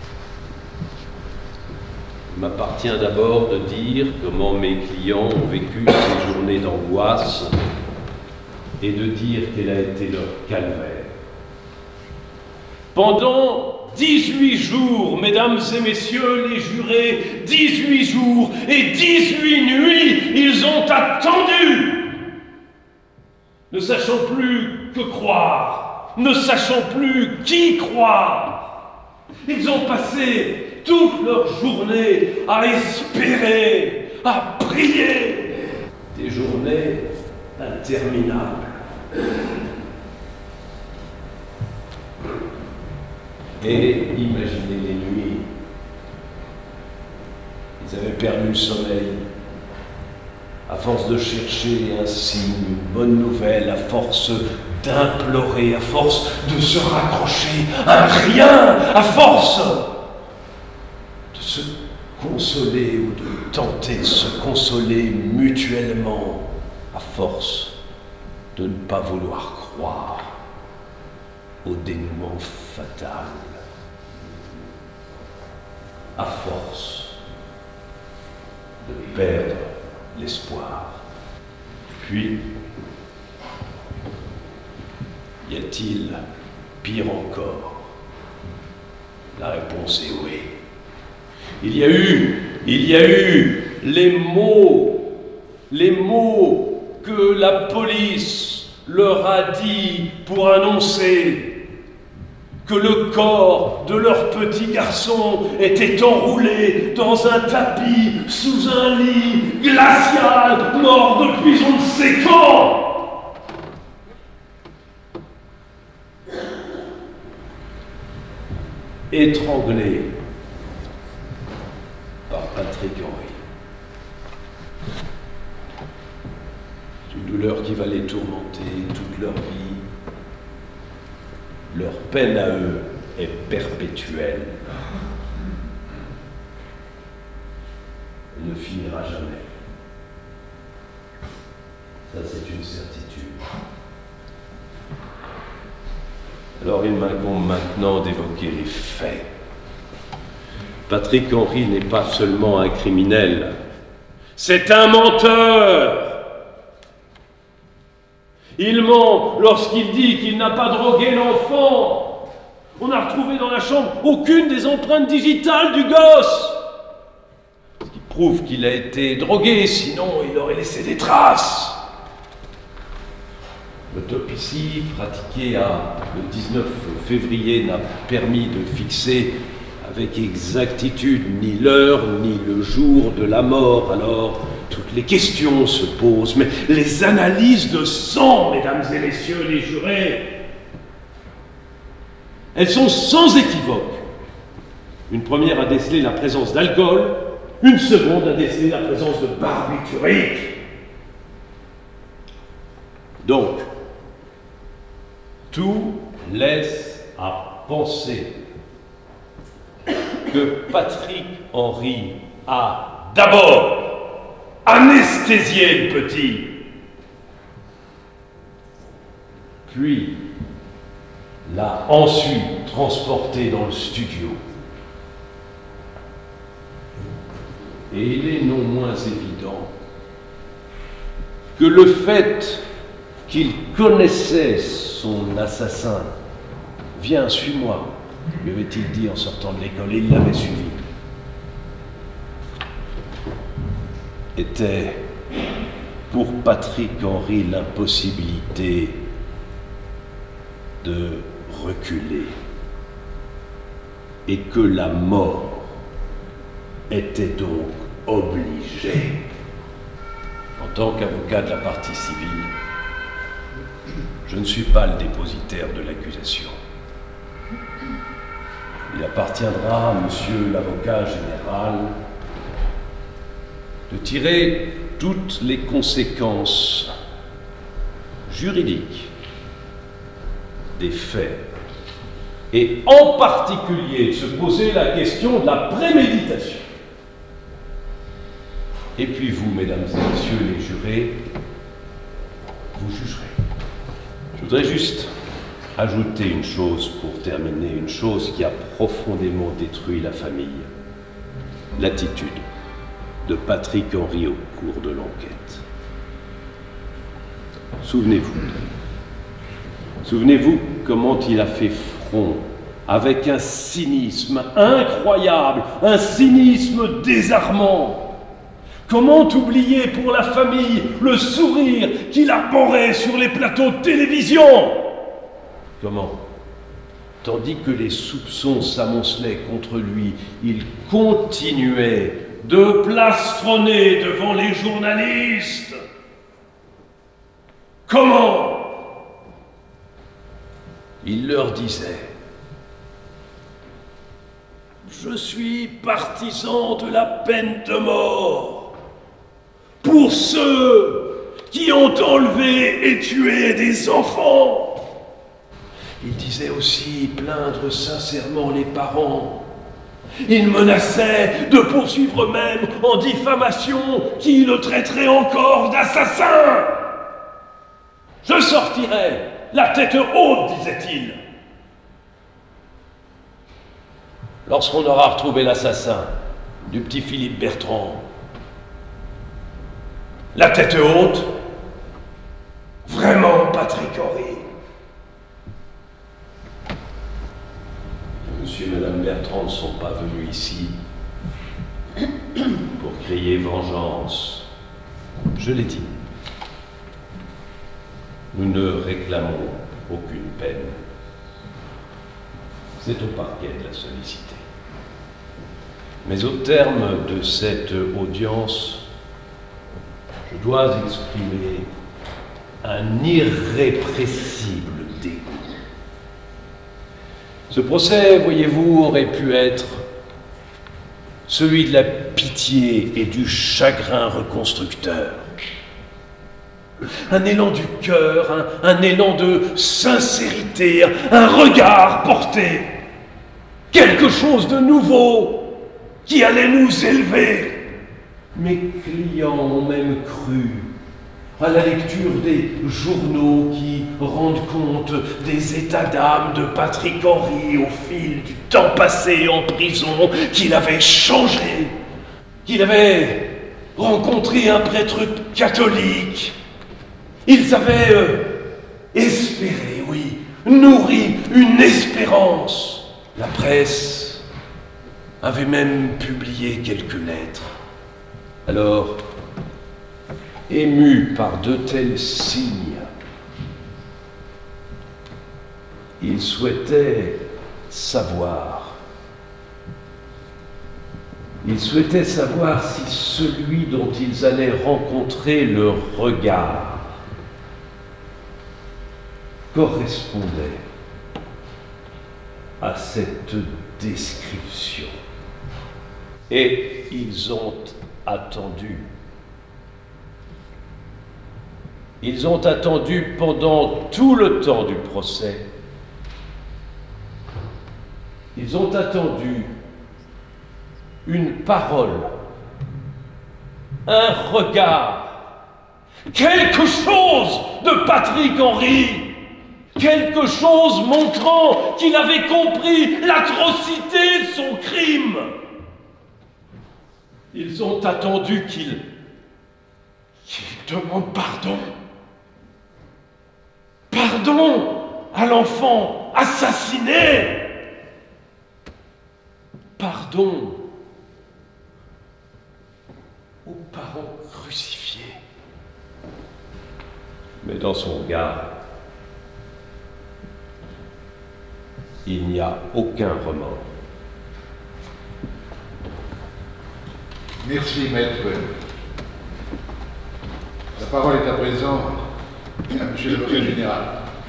[SPEAKER 12] Il m'appartient d'abord de dire comment mes clients ont vécu ces journées d'angoisse et de dire quel a été leur calvaire. Pendant dix-huit jours, mesdames et messieurs les jurés, dix-huit jours et dix-huit nuits, ils ont attendu, ne sachant plus que croire, ne sachant plus qui croire. Ils ont passé toute leur journée à espérer, à prier. Des journées interminables. Et imaginez les nuits. Ils avaient perdu le sommeil. À force de chercher un signe, une bonne nouvelle, à force d'implorer, à force de se raccrocher à un rien, à force de se consoler ou de tenter de se consoler mutuellement, à force de ne pas vouloir croire au dénouement fatal, à force de perdre l'espoir. Puis, y a-t-il pire encore? La réponse est oui. Il y a eu, il y a eu les mots, les mots que la police leur a dit pour annoncer que le corps de leur petit garçon était enroulé dans un tapis, sous un lit glacial, mort depuis on ne sait quand. Étranglé par Patrick Henry. Une douleur qui va les tourmenter toute leur vie. Leur peine à eux est perpétuelle. Elle ne finira jamais. Ça, c'est une certitude. Alors il m'incombe maintenant d'évoquer les faits. Patrick Henry n'est pas seulement un criminel, c'est un menteur. Il ment lorsqu'il dit qu'il n'a pas drogué l'enfant. On n'a retrouvé dans la chambre aucune des empreintes digitales du gosse. Ce qui prouve qu'il a été drogué, sinon il aurait laissé des traces. L'autopsie pratiquée à, le dix-neuf février n'a permis de fixer avec exactitude ni l'heure ni le jour de la mort. Alors, toutes les questions se posent, mais les analyses de sang, mesdames et messieurs les jurés, elles sont sans équivoque. Une première a décelé la présence d'alcool, une seconde a décelé la présence de barbiturique. Donc, tout laisse à penser que Patrick Henry a d'abord anesthésié le petit, puis l'a ensuite transporté dans le studio. Et il est non moins évident que le fait qu'il connaissait son assassin, « Viens, suis-moi », lui avait-il dit en sortant de l'école, et il l'avait suivi, était pour Patrick Henry l'impossibilité de reculer, et que la mort était donc obligée. En tant qu'avocat de la partie civile, je ne suis pas le dépositaire de l'accusation. Il appartiendra à monsieur l'avocat général de tirer toutes les conséquences juridiques des faits et en particulier de se poser la question de la préméditation. Et puis vous, mesdames et messieurs les jurés, vous jugerez. Je voudrais juste ajouter une chose pour terminer, une chose qui a profondément détruit la famille. L'attitude de Patrick Henry au cours de l'enquête. Souvenez-vous. Souvenez-vous comment il a fait front avec un cynisme incroyable, un cynisme désarmant. Comment oublier pour la famille le sourire qu'il arborait sur les plateaux de télévision? Comment, tandis que les soupçons s'amoncelaient contre lui, il continuait de plastronner devant les journalistes? Comment? Il leur disait: je suis partisan de la peine de mort pour ceux qui ont enlevé et tué des enfants. disait aussi plaindre sincèrement les parents. Il menaçait de poursuivre même en diffamation qui le traiterait encore d'assassin. Je sortirai la tête haute, disait-il. Lorsqu'on aura retrouvé l'assassin du petit Philippe Bertrand, la tête haute, vraiment Patrick Henry. Monsieur et Madame Bertrand ne sont pas venus ici pour crier vengeance. Je l'ai dit. Nous ne réclamons aucune peine. C'est au parquet de la solliciter. Mais au terme de cette audience, je dois exprimer un irrépressible dégoût. Ce procès, voyez-vous, aurait pu être celui de la pitié et du chagrin reconstructeur. Un élan du cœur, un, un élan de sincérité, un regard porté, quelque chose de nouveau qui allait nous élever. Mes clients ont même cru à la lecture des journaux qui rendent compte des états d'âme de Patrick Henry au fil du temps passé en prison, qu'il avait changé, qu'il avait rencontré un prêtre catholique. Ils avaient euh, espéré, oui, nourri une espérance. La presse avait même publié quelques lettres. Alors, ému par de tels signes, ils souhaitaient savoir, ils souhaitaient savoir si celui dont ils allaient rencontrer le regard correspondait à cette description. Et ils ont attendu. Ils ont attendu pendant tout le temps du procès. Ils ont attendu une parole, un regard, quelque chose de Patrick Henry. Quelque chose montrant qu'il avait compris l'atrocité de son crime. Ils ont attendu qu'il... qu'il demande pardon. Pardon à l'enfant assassiné. Pardon aux parents crucifiés. Mais dans son regard, il n'y a aucun remords.
[SPEAKER 7] Merci, maître. La parole est à présent à monsieur l'avocat général.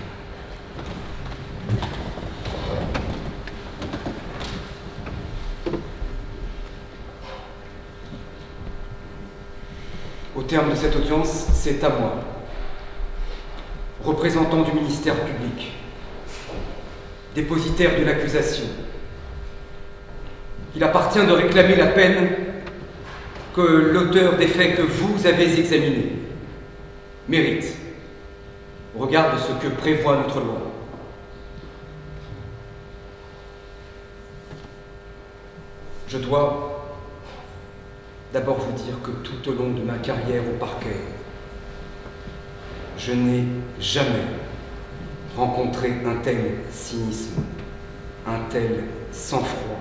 [SPEAKER 20] Au terme de cette audience, c'est à moi, représentant du ministère public, dépositaire de l'accusation, qu'il appartient de réclamer la peine que l'auteur des faits que vous avez examinés mérite, au regard de ce que prévoit notre loi. Je dois d'abord vous dire que tout au long de ma carrière au parquet, je n'ai jamais rencontré un tel cynisme, un tel sang-froid.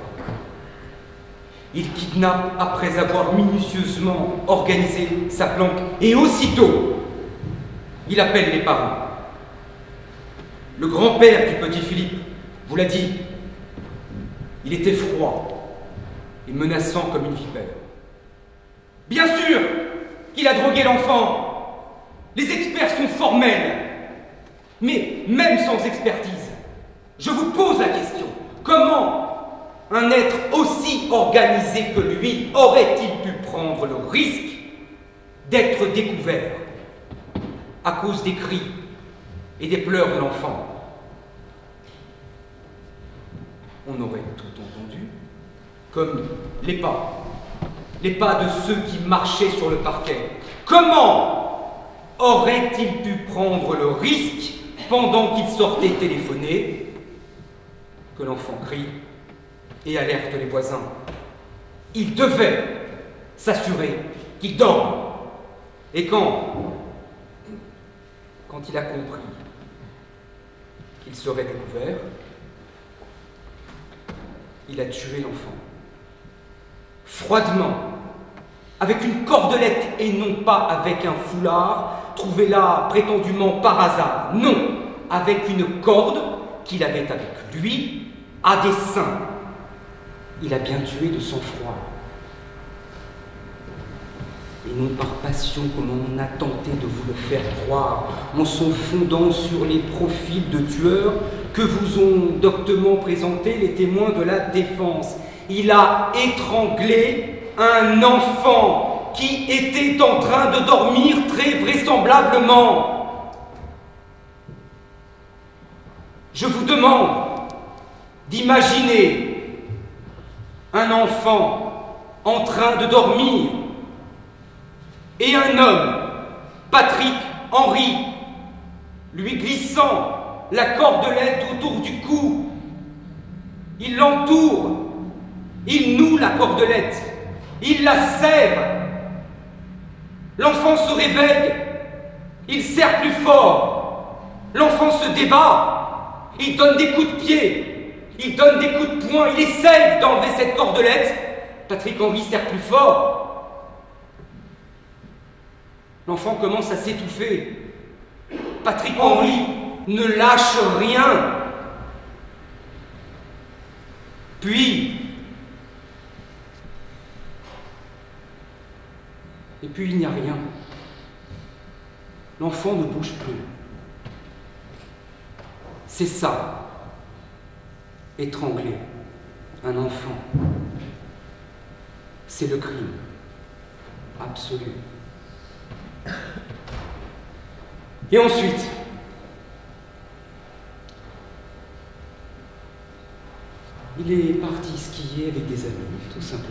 [SPEAKER 20] Il kidnappe après avoir minutieusement organisé sa planque et aussitôt, il appelle les parents. Le grand-père du petit Philippe vous l'a dit, il était froid et menaçant comme une vipère. Bien sûr qu'il a drogué l'enfant. Les experts sont formels. Mais même sans expertise, je vous pose la question. Comment un être aussi organisé que lui aurait-il pu prendre le risque d'être découvert à cause des cris et des pleurs de l'enfant? on aurait tout entendu, comme les pas, les pas de ceux qui marchaient sur le parquet. Comment aurait-il pu prendre le risque, pendant qu'il sortait téléphoner, que l'enfant crie et alerte les voisins? Il devait s'assurer qu'il dorme. Et quand, quand il a compris qu'il serait découvert, il a tué l'enfant. Froidement, avec une cordelette et non pas avec un foulard, trouvé là prétendument par hasard. Non, avec une corde qu'il avait avec lui, à dessein. Il a bien tué de sang-froid. Et non par passion comme on a tenté de vous le faire croire, en se fondant sur les profils de tueurs que vous ont doctement présentés les témoins de la défense. Il a étranglé un enfant qui était en train de dormir très vraisemblablement. Je vous demande d'imaginer un enfant en train de dormir et un homme, Patrick Henry, lui glissant la cordelette autour du cou. Il l'entoure, il noue la cordelette, il la serre. L'enfant se réveille, il serre plus fort. L'enfant se débat, il donne des coups de pied, il donne des coups de poing, il essaye d'enlever cette cordelette. Patrick Henry serre plus fort. L'enfant commence à s'étouffer. Patrick Henry ne lâche rien. Puis, et puis il n'y a rien. L'enfant ne bouge plus. C'est ça, étrangler un enfant. C'est le crime absolu. Et ensuite, il est parti skier avec des amis, tout simplement.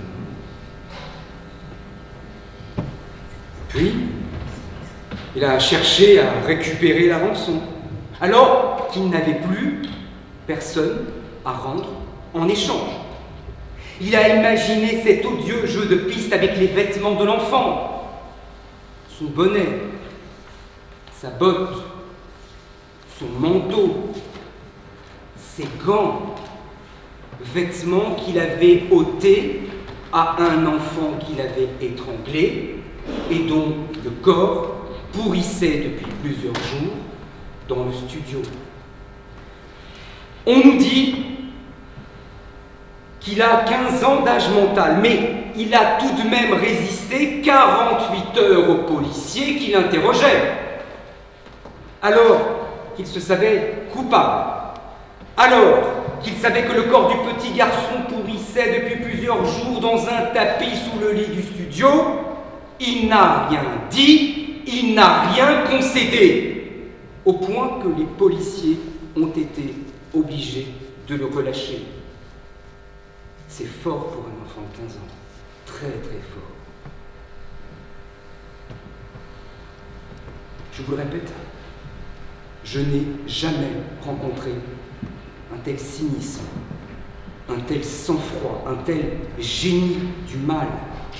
[SPEAKER 20] Puis, il a cherché à récupérer la rançon, alors qu'il n'avait plus personne à rendre en échange. Il a imaginé cet odieux jeu de piste avec les vêtements de l'enfant. Son bonnet, sa botte, son manteau, ses gants, vêtements qu'il avait ôtés à un enfant qu'il avait étranglé et dont le corps pourrissait depuis plusieurs jours dans le studio. On nous dit qu'il a quinze ans d'âge mental, mais il a tout de même résisté quarante-huit heures aux policiers qui l'interrogeaient. Alors qu'il se savait coupable, alors qu'il savait que le corps du petit garçon pourrissait depuis plusieurs jours dans un tapis sous le lit du studio, il n'a rien dit, il n'a rien concédé, au point que les policiers ont été obligés de le relâcher. C'est fort pour un enfant de quinze ans, très très fort. Je vous le répète, je n'ai jamais rencontré un tel cynisme, un tel sang-froid, un tel génie du mal.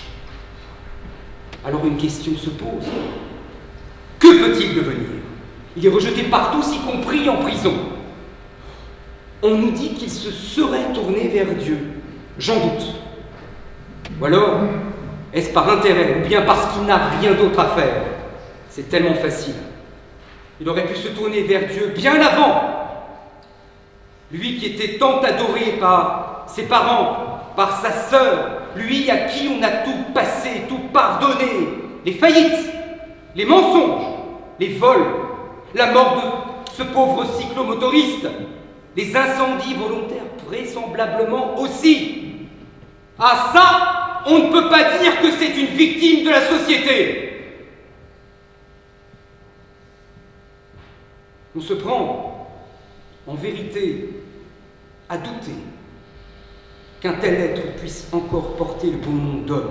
[SPEAKER 20] Alors une question se pose. Que peut-il devenir? Il est rejeté partout, y compris en prison. On nous dit qu'il se serait tourné vers Dieu. J'en doute. Ou alors, est-ce par intérêt, ou bien parce qu'il n'a rien d'autre à faire? C'est tellement facile. Il aurait pu se tourner vers Dieu bien avant. Lui qui était tant adoré par ses parents, par sa sœur, lui à qui on a tout passé, tout pardonné, les faillites, les mensonges, les vols, la mort de ce pauvre cyclomotoriste, les incendies volontaires vraisemblablement aussi. Ah ça, on ne peut pas dire que c'est une victime de la société. On se prend, en vérité, à douter qu'un tel être puisse encore porter le bon nom d'homme.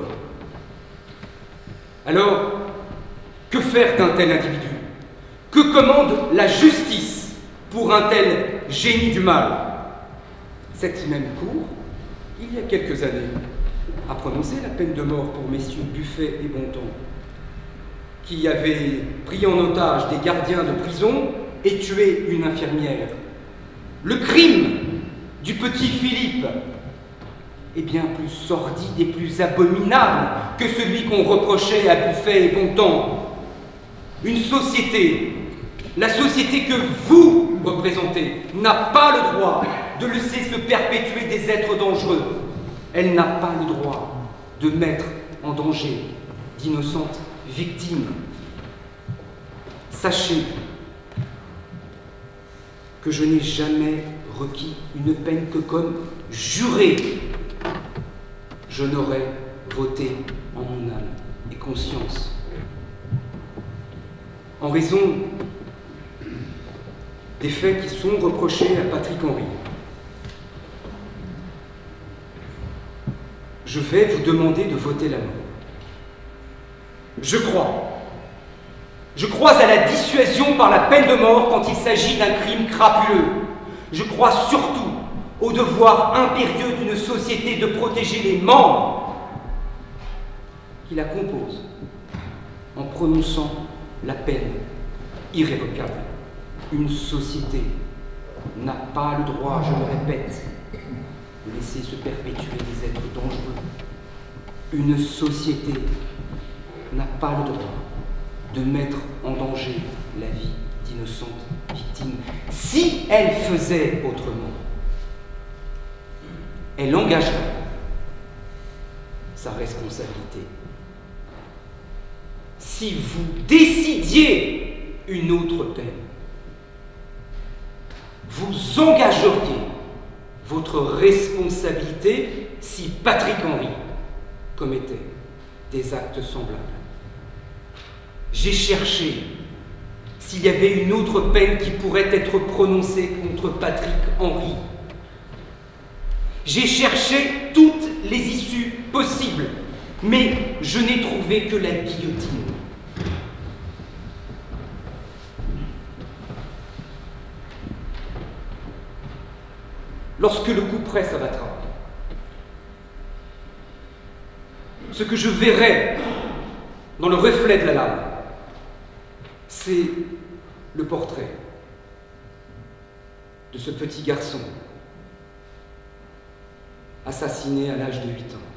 [SPEAKER 20] Alors, que faire d'un tel individu? Que commande la justice pour un tel génie du mal? Cette même cour, il y a quelques années, a prononcé la peine de mort pour messieurs Buffet et Bontemps, qui avaient pris en otage des gardiens de prison et tué une infirmière. Le crime du petit Philippe est bien plus sordide et plus abominable que celui qu'on reprochait à Buffet et Bontemps. Une société, la société que vous représentez, n'a pas le droit de laisser se perpétuer des êtres dangereux. Elle n'a pas le droit de mettre en danger d'innocentes victimes. Sachez que je n'ai jamais requis une peine que comme juré, je n'aurais voté en mon âme et conscience. En raison des faits qui sont reprochés à Patrick Henry, je vais vous demander de voter la mort. Je crois, je crois à la dissuasion par la peine de mort quand il s'agit d'un crime crapuleux. Je crois surtout au devoir impérieux d'une société de protéger les membres qui la composent en prononçant la peine irrévocable. Une société n'a pas le droit, je le répète, de laisser se perpétuer des êtres dangereux. Une société n'a pas le droit de mettre en danger la vie d'innocentes victimes. Si elle faisait autrement, elle engagerait sa responsabilité. Si vous décidiez une autre peine, vous engageriez votre responsabilité si Patrick Henry commettait des actes semblables. J'ai cherché s'il y avait une autre peine qui pourrait être prononcée contre Patrick Henry. J'ai cherché toutes les issues possibles, mais je n'ai trouvé que la guillotine. Lorsque le coup près s'abattra, ce que je verrai dans le reflet de la lame, c'est le portrait de ce petit garçon assassiné à l'âge de huit ans.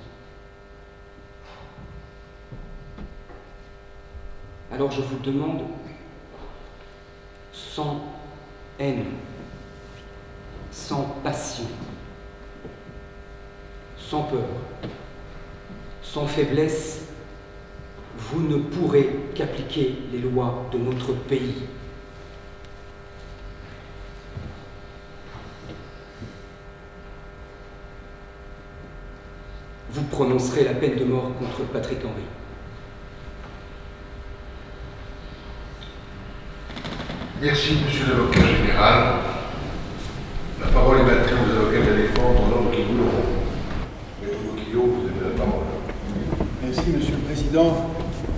[SPEAKER 20] Alors je vous demande, sans haine, sans passion, sans peur, sans faiblesse, vous ne pourrez qu'appliquer les lois de notre pays. Vous prononcerez la peine de mort contre Patrick Henry.
[SPEAKER 7] Merci, monsieur l'avocat général. La parole est maintenant aux avocats de la défense dans l'ordre qui voudront. Maître Boquillot, vous avez la parole.
[SPEAKER 4] Merci, monsieur le Président.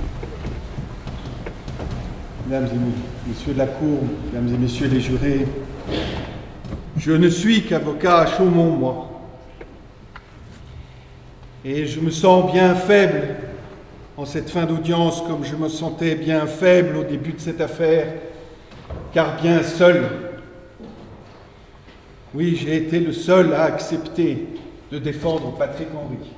[SPEAKER 4] Mesdames et messieurs de la Cour, mesdames et messieurs les jurés, je ne suis qu'avocat à Chaumont, moi. Et je me sens bien faible en cette fin d'audience, comme je me sentais bien faible au début de cette affaire, car bien seul. Oui, j'ai été le seul à accepter de défendre Patrick Henry.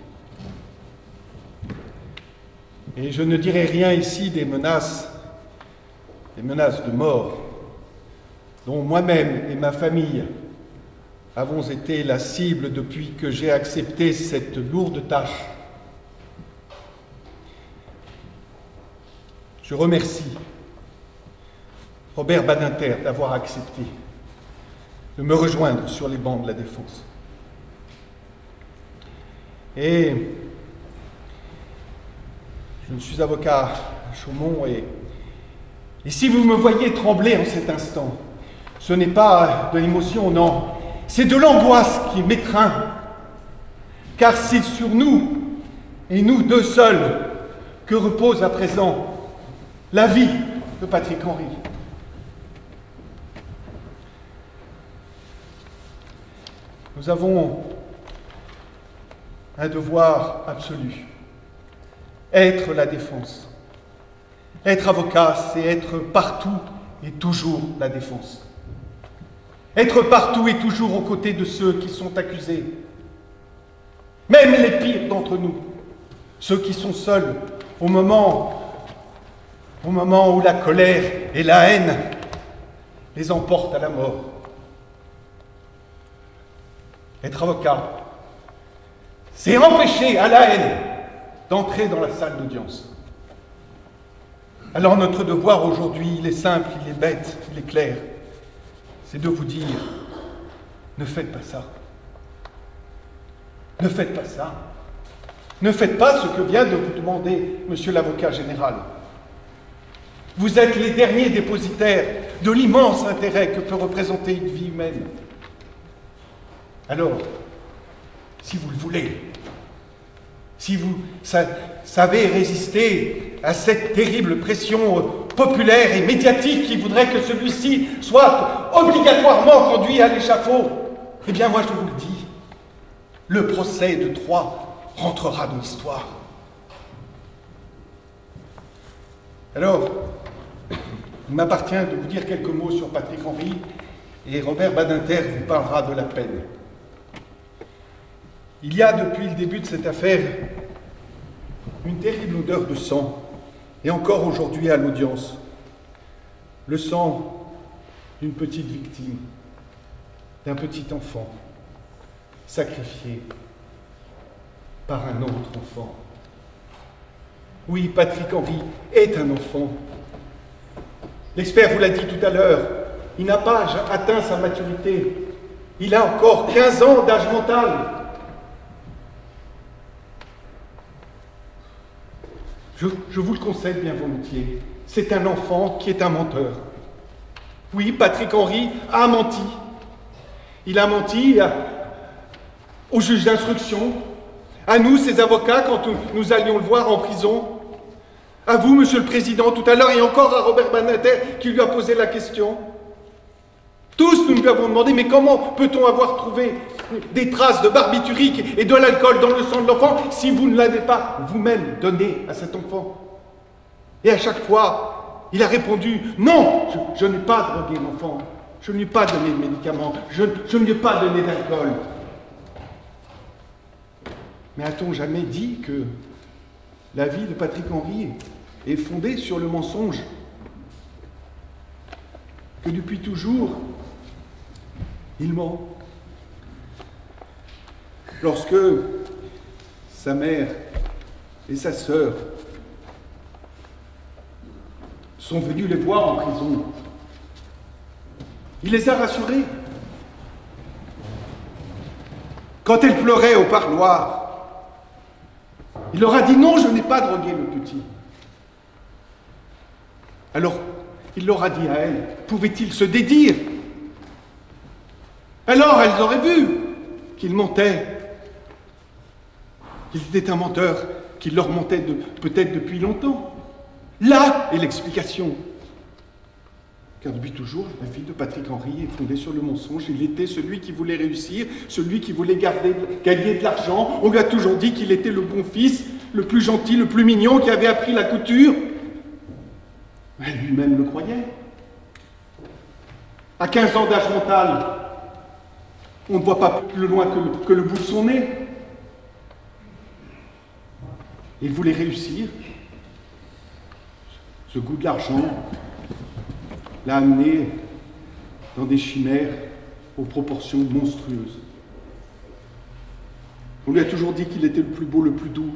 [SPEAKER 4] Et je ne dirai rien ici des menaces, des menaces de mort, dont moi-même et ma famille avons été la cible depuis que j'ai accepté cette lourde tâche. Je remercie Robert Badinter d'avoir accepté de me rejoindre sur les bancs de la défense. Et je suis avocat à Chaumont et, et si vous me voyez trembler en cet instant, ce n'est pas de l'émotion, non, c'est de l'angoisse qui m'étreint.
[SPEAKER 8] Car c'est sur nous, et nous deux seuls, que repose à présent la vie de Patrick Henry. Nous avons un devoir absolu, être la défense. Être avocat, c'est être partout et toujours la défense. Être partout et toujours aux côtés de ceux qui sont accusés, même les pires d'entre nous, ceux qui sont seuls au moment, au moment où la colère et la haine les emportent à la mort. Être avocat, c'est empêcher à la haine d'entrer dans la salle d'audience. Alors notre devoir aujourd'hui, il est simple, il est bête, il est clair, c'est de vous dire, ne faites pas ça. Ne faites pas ça. Ne faites pas ce que vient de vous demander monsieur l'avocat général. Vous êtes les derniers dépositaires de l'immense intérêt que peut représenter une vie humaine. Alors, si vous le voulez, si vous sa- savez résister à cette terrible pression populaire et médiatique qui voudrait que celui-ci soit obligatoirement conduit à l'échafaud, eh bien moi je vous le dis, le procès de Troyes rentrera dans l'histoire. Alors, il m'appartient de vous dire quelques mots sur Patrick Henry, et Robert Badinter vous parlera de la peine. Il y a depuis le début de cette affaire une terrible odeur de sang, et encore aujourd'hui à l'audience, le sang d'une petite victime, d'un petit enfant, sacrifié par un autre enfant. Oui, Patrick Henry est un enfant. L'expert vous l'a dit tout à l'heure, il n'a pas atteint sa maturité. Il a encore quinze ans d'âge mental. Je, je vous le concède bien volontiers, c'est un enfant qui est un menteur. Oui, Patrick Henry a menti. Il a menti à, au juge d'instruction, à nous, ses avocats, quand nous allions le voir en prison, à vous, Monsieur le Président, tout à l'heure, et encore à Robert Badinter qui lui a posé la question. Tous, nous lui avons demandé, mais comment peut-on avoir trouvé des traces de barbiturique et de l'alcool dans le sang de l'enfant si vous ne l'avez pas vous-même donné à cet enfant? Et à chaque fois, il a répondu, non, je, je n'ai pas drogué l'enfant, je ne lui ai pas donné de médicaments, je, je ne lui ai pas donné d'alcool. Mais a-t-on jamais dit que la vie de Patrick Henry est fondée sur le mensonge? Que depuis toujours, il ment? Lorsque sa mère et sa sœur sont venus les voir en prison, il les a rassurés. Quand elle pleurait au parloir, il leur a dit non, je n'ai pas drogué le petit. Alors, il leur a dit à elle, pouvait-il se dédire? Alors, elles auraient vu qu'il mentait. Il était un menteur qui leur mentait de, peut-être depuis longtemps. Là est l'explication. Car depuis toujours, la vie de Patrick Henry est fondée sur le mensonge. Il était celui qui voulait réussir, celui qui voulait garder, gagner de l'argent. On lui a toujours dit qu'il était le bon fils, le plus gentil, le plus mignon, qui avait appris la couture. Mais lui-même le croyait. À quinze ans d'âge mental, on ne voit pas plus loin que le, que le bout de son nez. Il voulait réussir. Ce goût de l'argent l'a amené dans des chimères aux proportions monstrueuses. On lui a toujours dit qu'il était le plus beau, le plus doux.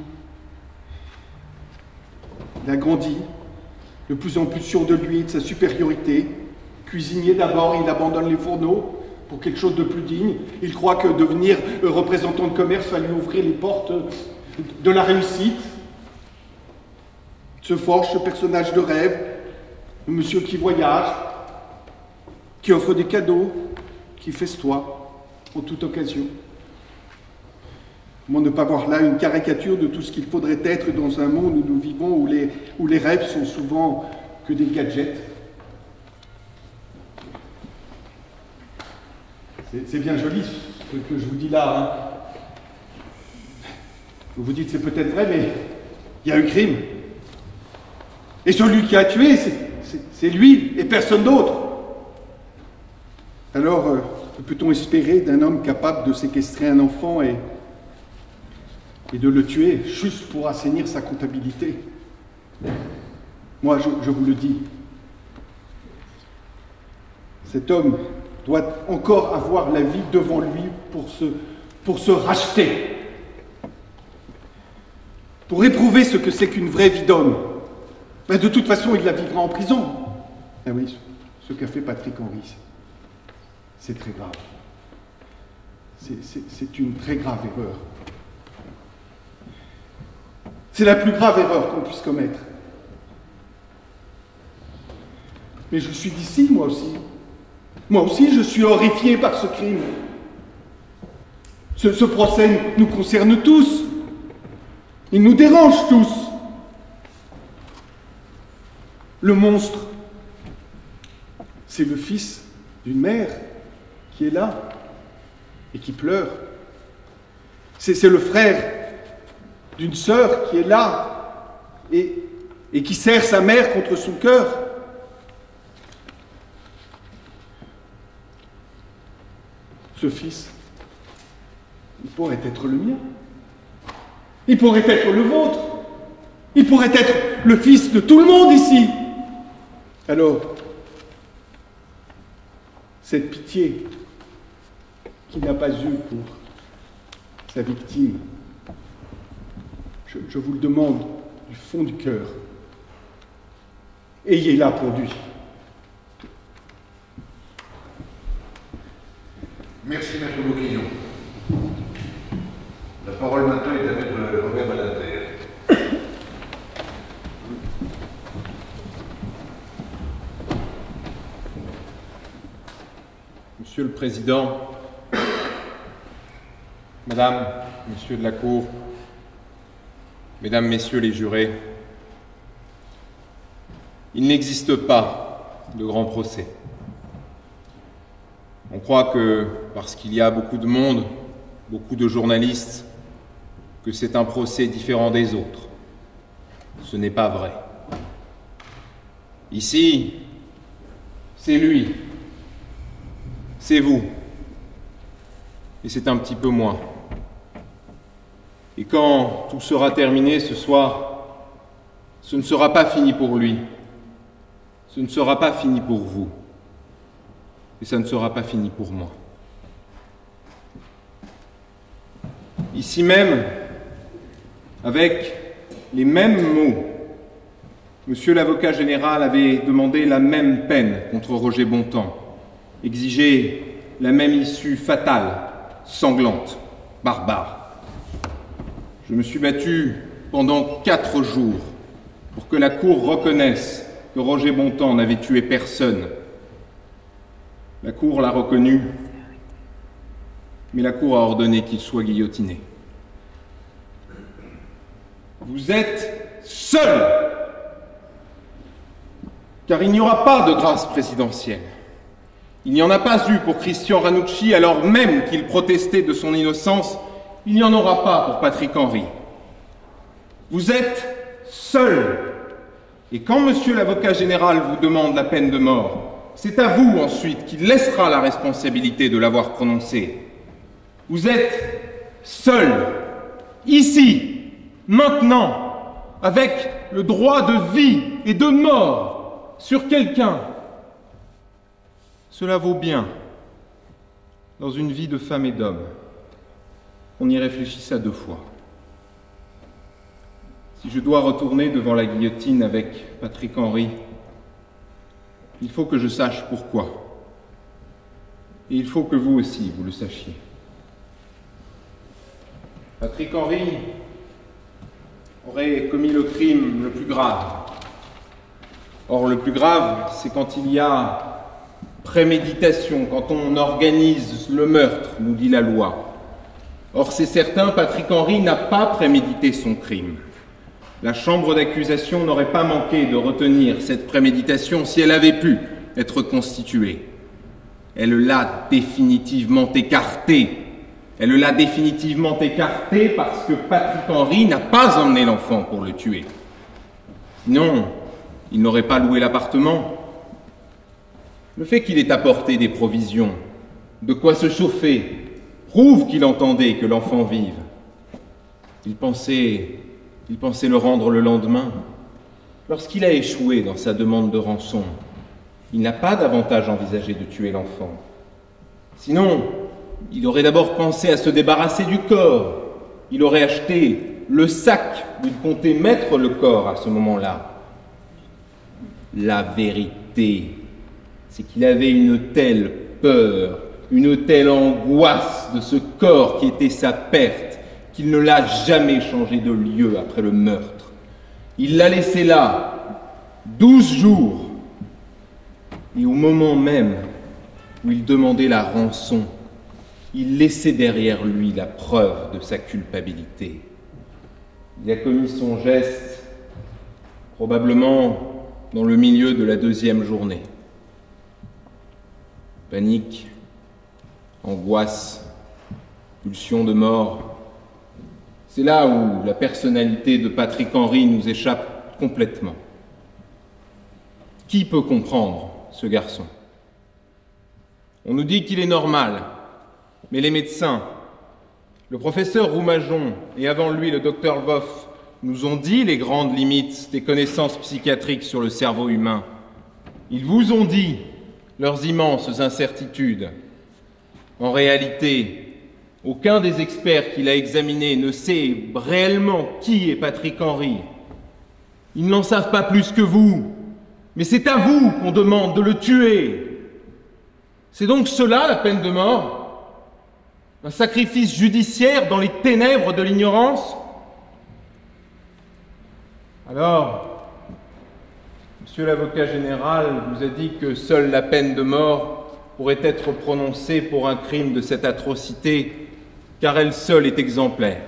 [SPEAKER 8] Il a grandi, de plus en plus sûr de lui, de sa supériorité. Cuisinier d'abord, il abandonne les fourneaux pour quelque chose de plus digne. Il croit que devenir représentant de commerce va lui ouvrir les portes de la réussite. Il se forge ce personnage de rêve, le monsieur qui voyage, qui offre des cadeaux, qui festoie en toute occasion. Comment ne pas voir là une caricature de tout ce qu'il faudrait être dans un monde où nous vivons, où les, où les rêves sont souvent que des gadgets? C'est bien joli ce que je vous dis là. Hein. Vous vous dites c'est peut-être vrai, mais il y a eu crime. Et celui qui a tué, c'est lui et personne d'autre. Alors, euh, que peut-on espérer d'un homme capable de séquestrer un enfant et, et de le tuer juste pour assainir sa comptabilité? Moi, je, je vous le dis, cet homme doit encore avoir la vie devant lui pour se, pour se racheter, pour éprouver ce que c'est qu'une vraie vie d'homme. Ben, de toute façon, il la vivra en prison. Ah oui, ce qu'a fait Patrick Henry, c'est très grave. C'est une très grave erreur. C'est la plus grave erreur qu'on puisse commettre. Mais je suis d'ici, moi aussi. Moi aussi, je suis horrifié par ce crime. Ce, ce procès nous concerne tous. Il nous dérange tous. Le monstre, c'est le fils d'une mère qui est là et qui pleure. C'est le frère d'une sœur qui est là et, et qui serre sa mère contre son cœur. Ce fils, il pourrait être le mien. Il pourrait être le vôtre. Il pourrait être le fils de tout le monde ici. Alors, cette pitié qu'il n'a pas eue pour sa victime, je, je vous le demande du fond du cœur. Ayez-la pour lui.
[SPEAKER 7] Merci, Maître Boquillon. La parole maintenant est à Maître Robert Badinter.
[SPEAKER 3] Monsieur le Président, Madame, Messieurs de la Cour, Mesdames, Messieurs les jurés, il n'existe pas de grand procès. On croit que, parce qu'il y a beaucoup de monde, beaucoup de journalistes, que c'est un procès différent des autres. Ce n'est pas vrai. Ici, c'est lui. C'est vous. Et c'est un petit peu moi. Et quand tout sera terminé ce soir, ce ne sera pas fini pour lui. Ce ne sera pas fini pour vous. Et ça ne sera pas fini pour moi. Ici même, avec les mêmes mots, Monsieur l'avocat général avait demandé la même peine contre Roger Bontemps, exigé la même issue fatale, sanglante, barbare. Je me suis battu pendant quatre jours pour que la Cour reconnaisse que Roger Bontemps n'avait tué personne. La Cour l'a reconnu, mais la Cour a ordonné qu'il soit guillotiné. Vous êtes seul, car il n'y aura pas de grâce présidentielle. Il n'y en a pas eu pour Christian Ranucci, alors même qu'il protestait de son innocence. Il n'y en aura pas pour Patrick Henry. Vous êtes seul. Et quand Monsieur l'avocat général vous demande la peine de mort, c'est à vous ensuite qu'il laissera la responsabilité de l'avoir prononcée. Vous êtes seul, ici, maintenant, avec le droit de vie et de mort sur quelqu'un. Cela vaut bien dans une vie de femme et d'homme. On y réfléchisse à deux fois. Si je dois retourner devant la guillotine avec Patrick Henry, il faut que je sache pourquoi. Et il faut que vous aussi, vous le sachiez. Patrick Henry aurait commis le crime le plus grave. Or, le plus grave, c'est quand il y a préméditation, quand on organise le meurtre, nous dit la loi. Or, c'est certain, Patrick Henry n'a pas prémédité son crime. La chambre d'accusation n'aurait pas manqué de retenir cette préméditation si elle avait pu être constituée. Elle l'a définitivement écartée. Elle l'a définitivement écartée parce que Patrick Henry n'a pas emmené l'enfant pour le tuer. Sinon, il n'aurait pas loué l'appartement. Le fait qu'il ait apporté des provisions, de quoi se chauffer, prouve qu'il entendait que l'enfant vive. Il pensait, il pensait le rendre le lendemain. Lorsqu'il a échoué dans sa demande de rançon, il n'a pas davantage envisagé de tuer l'enfant. Sinon, il aurait d'abord pensé à se débarrasser du corps. Il aurait acheté le sac où il comptait mettre le corps à ce moment-là. La vérité, c'est qu'il avait une telle peur, une telle angoisse de ce corps qui était sa perte, qu'il ne l'a jamais changé de lieu après le meurtre. Il l'a laissé là, douze jours, et au moment même où il demandait la rançon, il laissait derrière lui la preuve de sa culpabilité. Il a commis son geste probablement dans le milieu de la deuxième journée. Panique, angoisse, pulsion de mort. C'est là où la personnalité de Patrick Henry nous échappe complètement. Qui peut comprendre ce garçon? On nous dit qu'il est normal, mais les médecins, le professeur Roumajon et avant lui le docteur Voff, nous ont dit les grandes limites des connaissances psychiatriques sur le cerveau humain. Ils vous ont dit leurs immenses incertitudes. En réalité, aucun des experts qu'il a examinés ne sait réellement qui est Patrick Henry. Ils n'en savent pas plus que vous, mais c'est à vous qu'on demande de le tuer. C'est donc cela la peine de mort? Un sacrifice judiciaire dans les ténèbres de l'ignorance? Alors, monsieur l'avocat général vous a dit que seule la peine de mort pourrait être prononcée pour un crime de cette atrocité, car elle seule est exemplaire.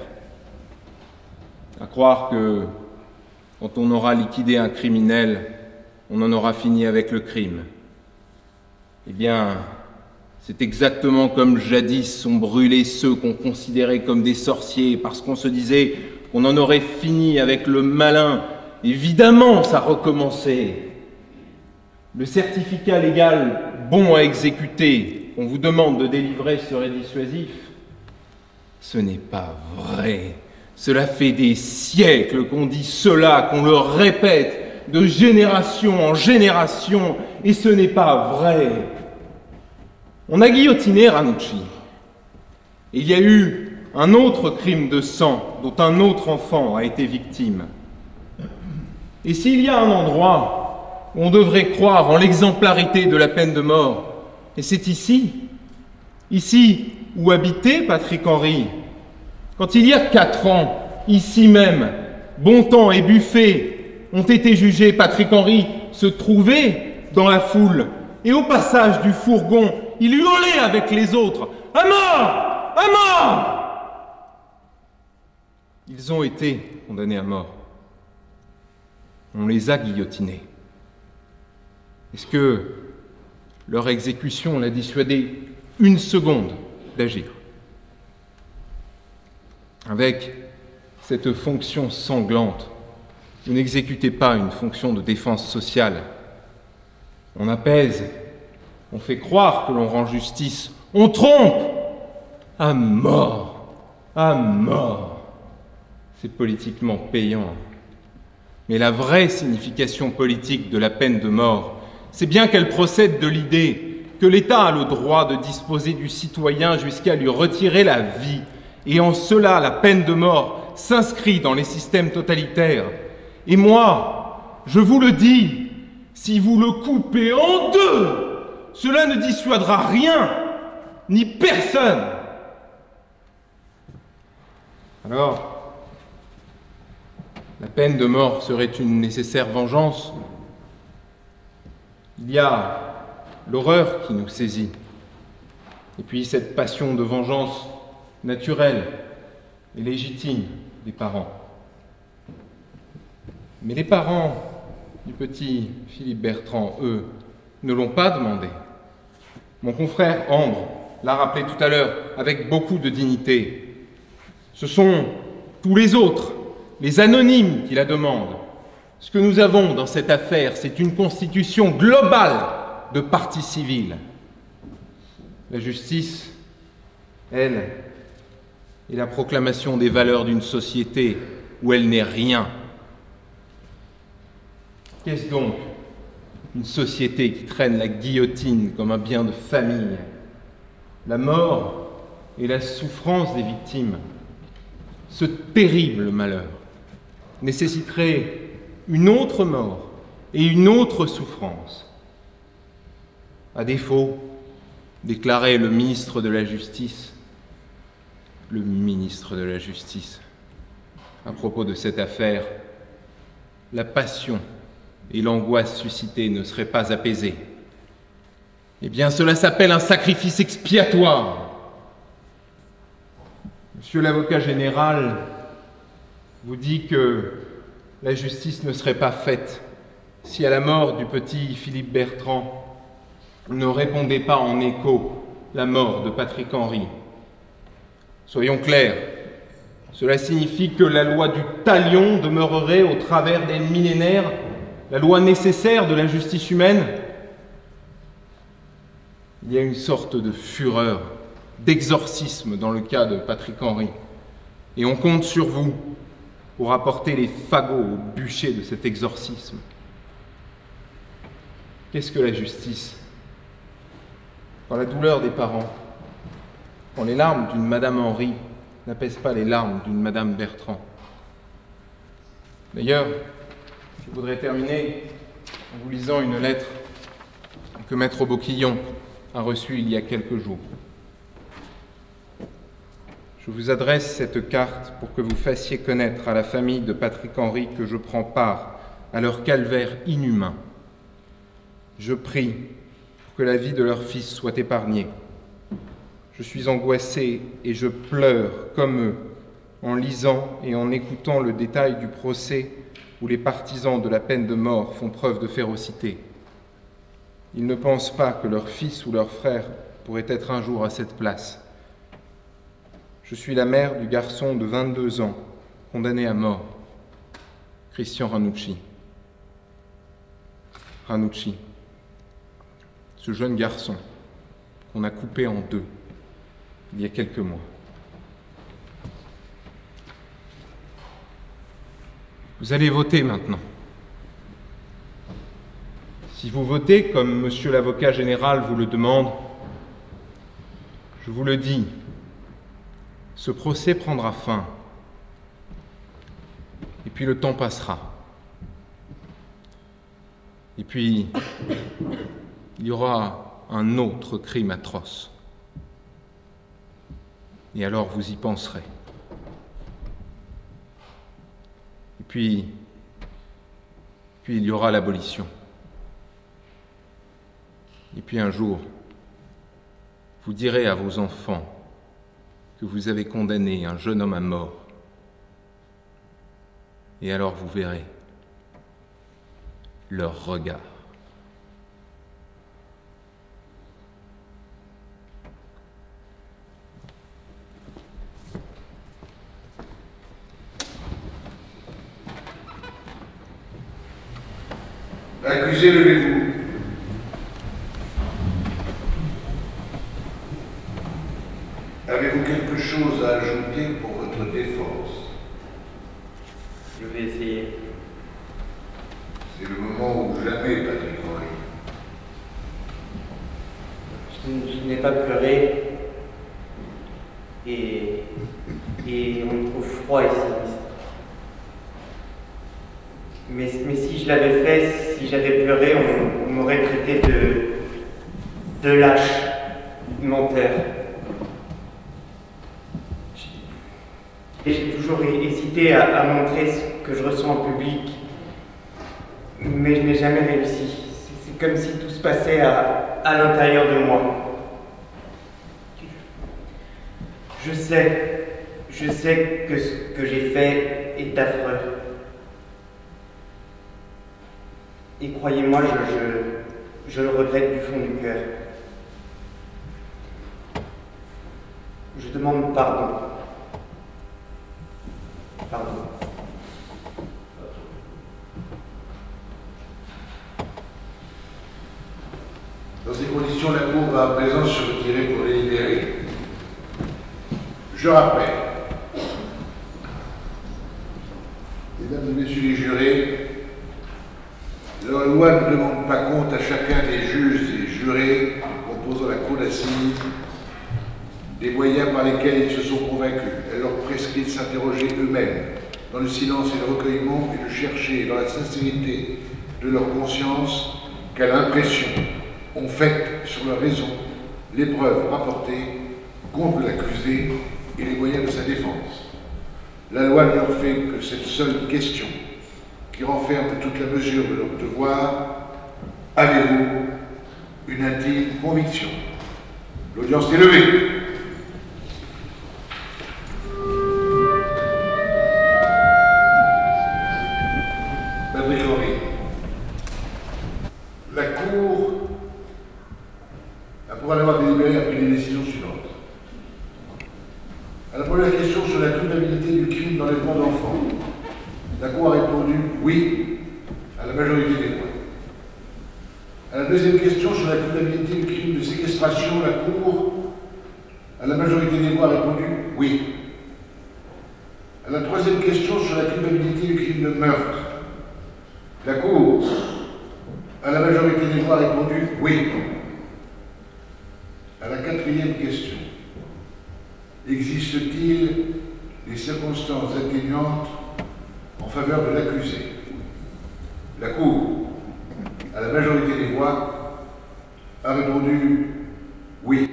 [SPEAKER 3] À croire que, quand on aura liquidé un criminel, on en aura fini avec le crime. Eh bien, c'est exactement comme jadis on brûlait ceux qu'on considérait comme des sorciers parce qu'on se disait qu'on en aurait fini avec le malin. Évidemment, ça recommençait. Le certificat légal bon à exécuter qu'on vous demande de délivrer serait dissuasif. Ce n'est pas vrai. Cela fait des siècles qu'on dit cela, qu'on le répète de génération en génération, et ce n'est pas vrai. On a guillotiné Ranucci. Il y a eu un autre crime de sang dont un autre enfant a été victime. Et s'il y a un endroit où on devrait croire en l'exemplarité de la peine de mort, et c'est ici, ici où habitait Patrick Henry, quand il y a quatre ans, ici même, Bontemps et Buffet ont été jugés, Patrick Henry se trouvait dans la foule, et au passage du fourgon, il hurlait avec les autres « À mort! À mort !» Ils ont été condamnés à mort. On les a guillotinés. Est-ce que leur exécution l'a dissuadé une seconde d'agir? Avec cette fonction sanglante, vous n'exécutez pas une fonction de défense sociale. On apaise, on fait croire que l'on rend justice, on trompe. À mort, à mort. C'est politiquement payant. Mais la vraie signification politique de la peine de mort, c'est bien qu'elle procède de l'idée que l'État a le droit de disposer du citoyen jusqu'à lui retirer la vie. Et en cela, la peine de mort s'inscrit dans les systèmes totalitaires. Et moi, je vous le dis, si vous le coupez en deux, cela ne dissuadera rien, ni personne. Alors, la peine de mort serait une nécessaire vengeance. Il y a l'horreur qui nous saisit, et puis cette passion de vengeance
[SPEAKER 4] naturelle et légitime des parents. Mais les parents du petit Philippe Bertrand, eux, ne l'ont pas demandé. Mon confrère Ambre l'a rappelé tout à l'heure avec beaucoup de dignité. Ce sont tous les autres, les anonymes, qui la demandent. Ce que nous avons dans cette affaire, c'est une constitution globale de partie civile. La justice, elle, est la proclamation des valeurs d'une société où elle n'est rien. Qu'est-ce donc une société qui traîne la guillotine comme un bien de famille? La mort et la souffrance des victimes, ce terrible malheur, nécessiterait une autre mort et une autre souffrance. À défaut, déclarait le ministre de la Justice, le ministre de la Justice, à propos de cette affaire, la passion et l'angoisse suscitée ne seraient pas apaisées. Eh bien, cela s'appelle un sacrifice expiatoire. Monsieur l'avocat général vous dit que la justice ne serait pas faite si à la mort du petit Philippe Bertrand ne répondait pas en écho la mort de Patrick Henry. Soyons clairs, cela signifie que la loi du talion demeurerait au travers des millénaires, la loi nécessaire de la justice humaine. Il y a une sorte de fureur, d'exorcisme dans le cas de Patrick Henry, et on compte sur vous pour apporter les fagots au bûcher de cet exorcisme. Qu'est-ce que la justice? Quand la douleur des parents, quand les larmes d'une Madame Henry n'apaisent pas les larmes d'une Madame Bertrand. D'ailleurs, je voudrais terminer en vous lisant une lettre que Maître Boquillon a reçue il y a quelques jours. Je vous adresse cette carte pour que vous fassiez connaître à la famille de Patrick Henry que je prends part à leur calvaire inhumain. Je prie pour que la vie de leur fils soit épargnée. Je suis angoissé et je pleure comme eux en lisant et en écoutant le détail du procès où les partisans de la peine de mort font preuve de férocité. Ils ne pensent pas que leur fils ou leur frère pourrait être un jour à cette place. Je suis la mère du garçon de vingt-deux ans, condamné à mort, Christian Ranucci. Ranucci, ce jeune garçon qu'on a coupé en deux il y a quelques mois. Vous allez voter maintenant. Si vous votez comme monsieur l'avocat général vous le demande, je vous le dis, ce procès prendra fin. Et puis le temps passera. Et puis, il y aura un autre crime atroce. Et alors vous y penserez. Et puis, puis il y aura l'abolition. Et puis un jour, vous direz à vos enfants que vous avez condamné un jeune homme à mort. Et alors vous verrez leur regard.
[SPEAKER 7] Accusé, levez-vous. Avez-vous quelque chose à ajouter pour votre défense?
[SPEAKER 2] Je vais essayer.
[SPEAKER 7] C'est le moment ou jamais, Patrick Henry.
[SPEAKER 2] Je, je n'ai pas pleuré. Et, et on me trouve froid et sinistre. Mais, mais si je l'avais fait, si j'avais pleuré, on, on m'aurait traité de, de lâche, de menteur. Et j'ai toujours hésité à, à montrer ce que je ressens en public, mais je n'ai jamais réussi. C'est comme si tout se passait à, à l'intérieur de moi. Je sais, je sais que ce que j'ai fait est affreux. Et croyez-moi, je, je, je le regrette du fond du cœur. Je demande pardon. Pardon.
[SPEAKER 7] Dans ces conditions, la Cour va à présent se retirer pour délibérer. Je rappelle, mesdames et messieurs les jurés, la loi ne demande pas compte à chacun des juges et jurés composant la cour d'assises des moyens par lesquels ils se sont convaincus. Elle leur prescrit de s'interroger eux-mêmes dans le silence et le recueillement et de chercher dans la sincérité de leur conscience quelle impression ont fait sur leur raison les preuves rapportées contre l'accusé et les moyens de sa défense. La loi ne leur fait que cette seule question qui renferme toute la mesure de leur devoir. Avez-vous une intime conviction? L'audience est levée. Patrick Henry. La Cour, après en avoir délibéré, a pris les décisions suivantes. À la première question sur la culpabilité du crime d'enlèvement d'enfants, la Cour a répondu oui à la majorité des voix. À la deuxième question sur la culpabilité du crime de séquestration, la Cour, à la majorité des voix, a répondu oui. À la troisième question sur la culpabilité du crime de meurtre, la Cour, à la majorité des voix, a répondu oui. À la quatrième question, existe-t-il des circonstances atténuantes en faveur de l'accusé? La Cour, à la majorité des voix, a répondu oui.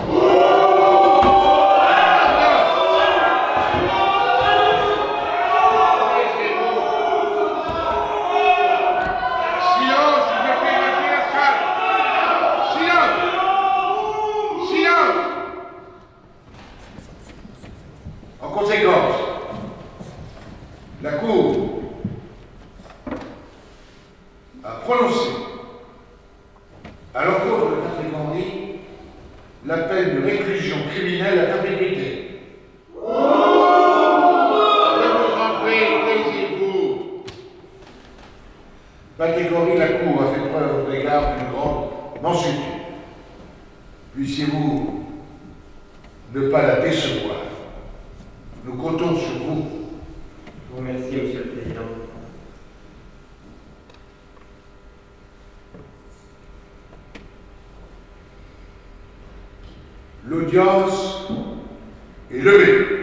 [SPEAKER 7] La Cour a prononcé à l'encontre de Patrick Henry la peine de réclusion criminelle à perpétuité. Je vous en prie, taisez-vous. Patrick Henry, la Cour a fait preuve à votre égard d'une grande mansuétude. Puissiez-vous ne pas la décevoir. Nous comptons sur vous.
[SPEAKER 2] Je vous remercie, Monsieur le Président.
[SPEAKER 7] L'audience est levée.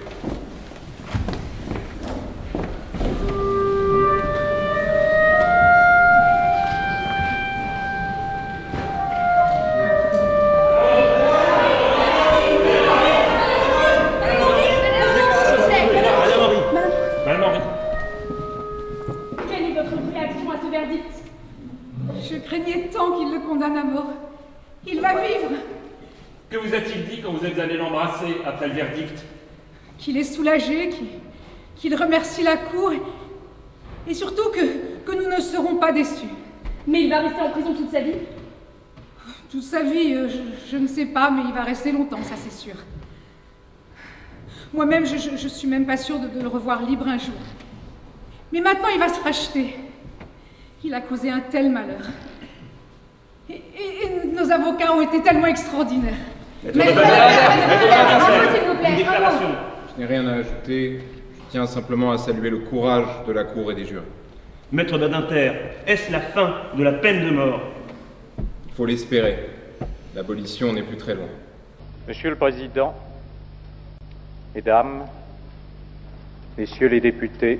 [SPEAKER 21] Je craignais tant qu'il le condamne à mort. Il va vivre.
[SPEAKER 12] Que vous a-t-il dit quand vous êtes allé l'embrasser après le verdict?
[SPEAKER 21] Qu'il est soulagé, qu'il qu'il remercie la Cour et, et surtout que, que nous ne serons pas déçus.
[SPEAKER 18] Mais il va rester en prison toute sa vie?
[SPEAKER 21] Toute sa vie, euh, je, je ne sais pas, mais il va rester longtemps, ça c'est sûr. Moi-même, je, je, je suis même pas sûre de, de le revoir libre un jour. Mais maintenant, il va se racheter. Il a causé un tel malheur. Et, et, et nos avocats ont été tellement extraordinaires.
[SPEAKER 22] Maître Badinter,
[SPEAKER 21] s'il vous plaît,
[SPEAKER 22] une déclaration.
[SPEAKER 3] Je n'ai rien à ajouter. Je tiens simplement à saluer le courage de la Cour et des jurés.
[SPEAKER 22] Maître Badinter, est-ce la fin de la peine de mort?
[SPEAKER 3] Il faut l'espérer. L'abolition n'est plus très loin.
[SPEAKER 23] Monsieur le Président, Mesdames, Messieurs les députés,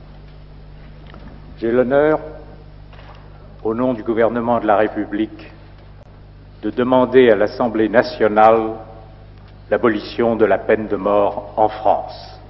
[SPEAKER 23] j'ai l'honneur, au nom du gouvernement de la République, de demander à l'Assemblée nationale l'abolition de la peine de mort en France.